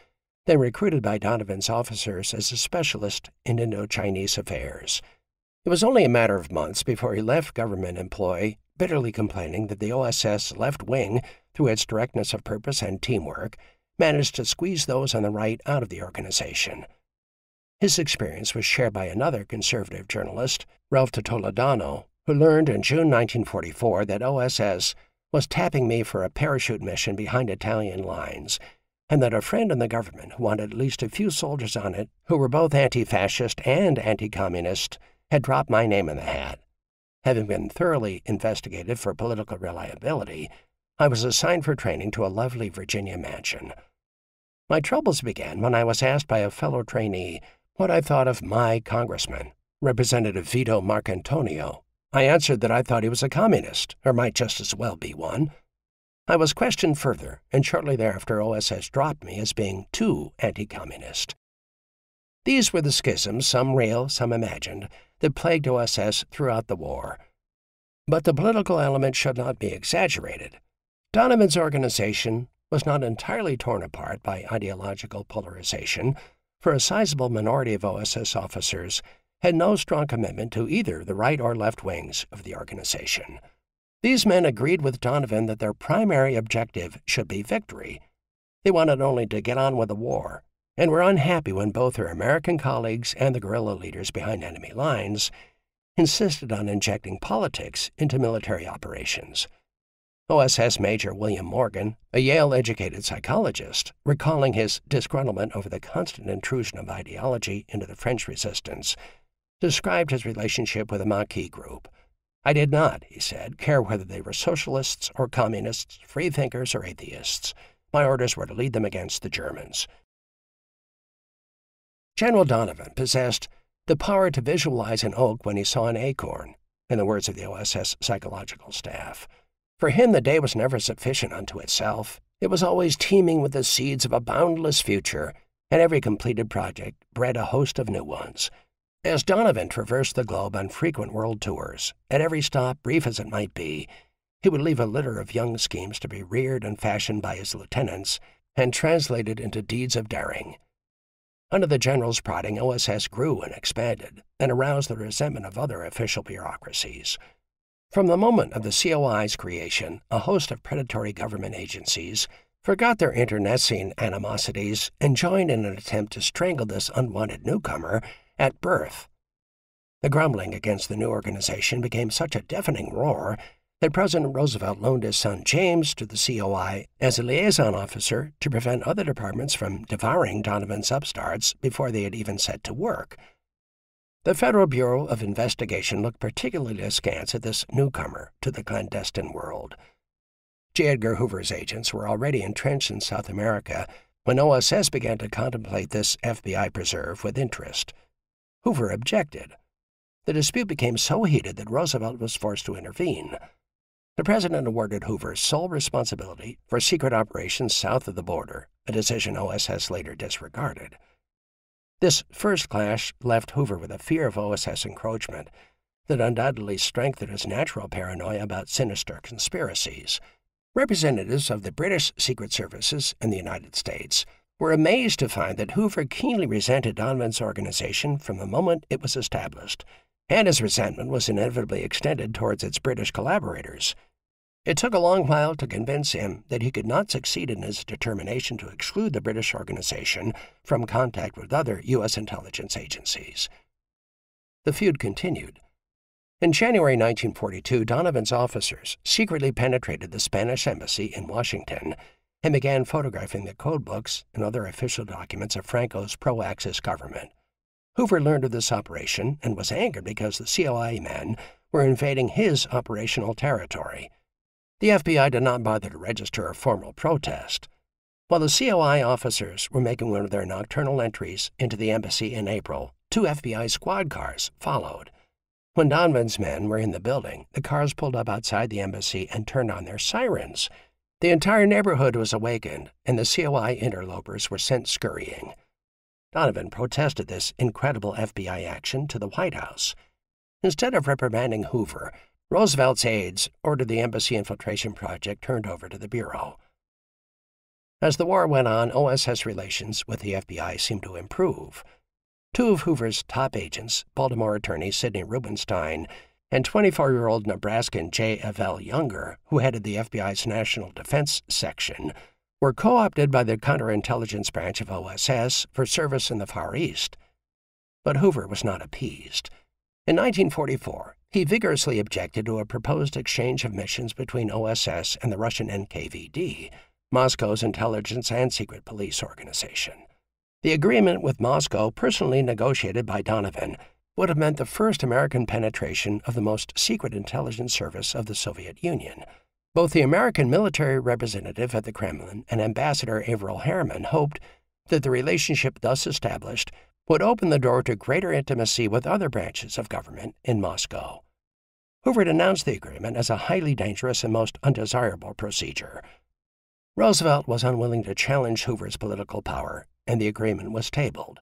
then recruited by Donovan's officers as a specialist in Indo-Chinese affairs. It was only a matter of months before he left government employ, bitterly complaining that the OSS left wing, through its directness of purpose and teamwork, managed to squeeze those on the right out of the organization. His experience was shared by another conservative journalist, Ralph Toledano, who learned in June 1944 that OSS was tapping me for a parachute mission behind Italian lines, and that a friend in the government who wanted at least a few soldiers on it who were both anti-fascist and anti-communist had dropped my name in the hat. Having been thoroughly investigated for political reliability, I was assigned for training to a lovely Virginia mansion. My troubles began when I was asked by a fellow trainee what I thought of my congressman, Representative Vito Marcantonio. I answered that I thought he was a communist, or might just as well be one. I was questioned further, and shortly thereafter OSS dropped me as being too anti-communist. These were the schisms, some real, some imagined, that plagued OSS throughout the war. But the political element should not be exaggerated. Donovan's organization was not entirely torn apart by ideological polarization, for a sizable minority of OSS officers had no strong commitment to either the right or left wings of the organization. These men agreed with Donovan that their primary objective should be victory. They wanted only to get on with the war, and were unhappy when both their American colleagues and the guerrilla leaders behind enemy lines insisted on injecting politics into military operations. OSS Major William Morgan, a Yale-educated psychologist, recalling his disgruntlement over the constant intrusion of ideology into the French resistance, described his relationship with the Maquis group. "I did not," he said, "care whether they were socialists or communists, freethinkers or atheists. My orders were to lead them against the Germans." General Donovan possessed the power to visualize an oak when he saw an acorn, in the words of the OSS psychological staff. For him, the day was never sufficient unto itself. It was always teeming with the seeds of a boundless future, and every completed project bred a host of new ones. As Donovan traversed the globe on frequent world tours, at every stop, brief as it might be, he would leave a litter of young schemes to be reared and fashioned by his lieutenants and translated into deeds of daring. Under the general's prodding, OSS grew and expanded, and aroused the resentment of other official bureaucracies. From the moment of the COI's creation, a host of predatory government agencies forgot their internecine animosities and joined in an attempt to strangle this unwanted newcomer at birth. The grumbling against the new organization became such a deafening roar that President Roosevelt loaned his son James to the COI as a liaison officer to prevent other departments from devouring Donovan's upstarts before they had even set to work. The Federal Bureau of Investigation looked particularly askance at this newcomer to the clandestine world. J. Edgar Hoover's agents were already entrenched in South America when OSS began to contemplate this FBI preserve with interest. Hoover objected. The dispute became so heated that Roosevelt was forced to intervene. The president awarded Hoover sole responsibility for secret operations south of the border, a decision OSS later disregarded. This first clash left Hoover with a fear of OSS encroachment that undoubtedly strengthened his natural paranoia about sinister conspiracies. Representatives of the British Secret Services in the United States were amazed to find that Hoover keenly resented Donovan's organization from the moment it was established, and his resentment was inevitably extended towards its British collaborators. It took a long while to convince him that he could not succeed in his determination to exclude the British organization from contact with other U.S. intelligence agencies. The feud continued. In January 1942, Donovan's officers secretly penetrated the Spanish embassy in Washington and began photographing the codebooks and other official documents of Franco's pro-Axis government. Hoover learned of this operation and was angered because the COI men were invading his operational territory. The FBI did not bother to register a formal protest. While the COI officers were making one of their nocturnal entries into the embassy in April, 2 FBI squad cars followed. When Donovan's men were in the building, the cars pulled up outside the embassy and turned on their sirens. The entire neighborhood was awakened, and the COI interlopers were sent scurrying. Donovan protested this incredible FBI action to the White House. Instead of reprimanding Hoover, Roosevelt's aides ordered the embassy infiltration project turned over to the Bureau. As the war went on, OSS relations with the FBI seemed to improve. Two of Hoover's top agents, Baltimore attorney Sidney Rubenstein and 24-year-old Nebraskan J. Avell Younger, who headed the FBI's National Defense Section, were co-opted by the counterintelligence branch of OSS for service in the Far East. But Hoover was not appeased. In 1944, he vigorously objected to a proposed exchange of missions between OSS and the Russian NKVD, Moscow's intelligence and secret police organization. The agreement with Moscow, personally negotiated by Donovan, would have meant the first American penetration of the most secret intelligence service of the Soviet Union. Both the American military representative at the Kremlin and Ambassador Averell Harriman hoped that the relationship thus established would open the door to greater intimacy with other branches of government in Moscow. Hoover denounced the agreement as a highly dangerous and most undesirable procedure. Roosevelt was unwilling to challenge Hoover's political power, and the agreement was tabled.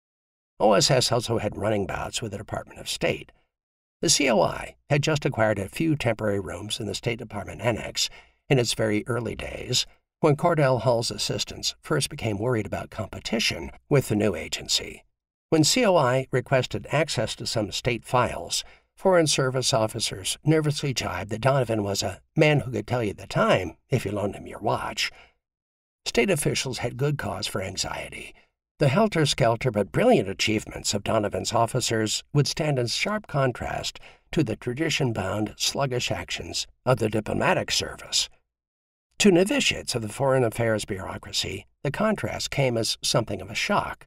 OSS also had running bouts with the Department of State. The COI had just acquired a few temporary rooms in the State Department Annex in its very early days, when Cordell Hull's assistants first became worried about competition with the new agency. When COI requested access to some state files, Foreign Service officers nervously jibed that Donovan was a man who could tell you the time if you loaned him your watch. State officials had good cause for anxiety. The helter-skelter but brilliant achievements of Donovan's officers would stand in sharp contrast to the tradition-bound, sluggish actions of the diplomatic service. To novitiates of the foreign affairs bureaucracy, the contrast came as something of a shock.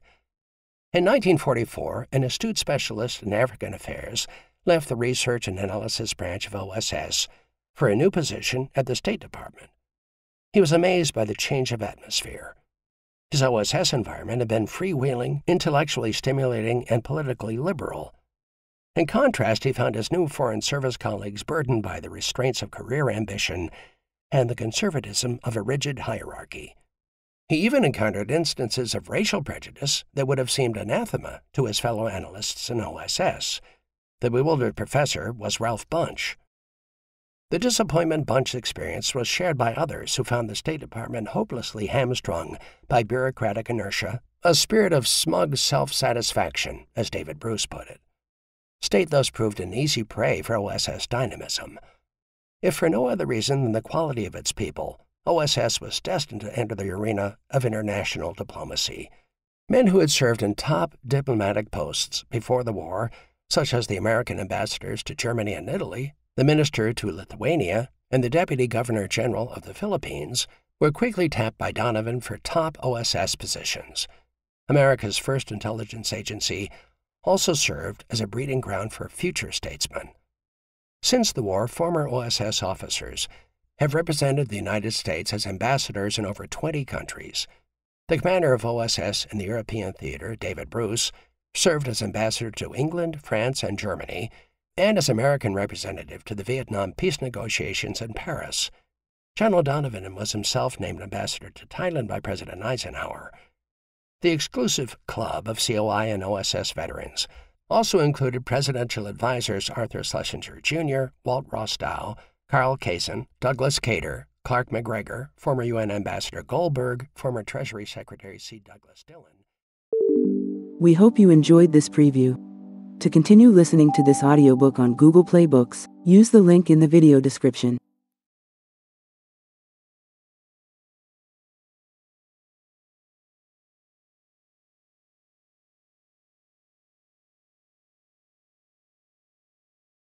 In 1944, an astute specialist in African affairs left the research and analysis branch of OSS for a new position at the State Department. He was amazed by the change of atmosphere. His OSS environment had been freewheeling, intellectually stimulating, and politically liberal. In contrast, he found his new Foreign Service colleagues burdened by the restraints of career ambition and the conservatism of a rigid hierarchy. He even encountered instances of racial prejudice that would have seemed anathema to his fellow analysts in OSS. The bewildered professor was Ralph Bunch. The disappointment Bunch experienced was shared by others who found the State Department hopelessly hamstrung by bureaucratic inertia, a spirit of smug self-satisfaction, as David Bruce put it. State thus proved an easy prey for OSS dynamism. If for no other reason than the quality of its people, OSS was destined to enter the arena of international diplomacy. Men who had served in top diplomatic posts before the war, such as the American ambassadors to Germany and Italy, the minister to Lithuania, and the deputy governor-general of the Philippines, were quickly tapped by Donovan for top OSS positions. America's first intelligence agency also served as a breeding ground for future statesmen. Since the war, former OSS officers have represented the United States as ambassadors in over 20 countries. The commander of OSS in the European theater, David Bruce, served as ambassador to England, France, and Germany, and as American representative to the Vietnam peace negotiations in Paris. General Donovan was himself named ambassador to Thailand by President Eisenhower. The exclusive club of COI and OSS veterans also included presidential advisors Arthur Schlesinger Jr., Walt Rostow, Carl Kazin, Douglas Cater, Clark McGregor, former UN Ambassador Goldberg, former Treasury Secretary C. Douglas Dillon. We hope you enjoyed this preview. To continue listening to this audiobook on Google Play Books, use the link in the video description.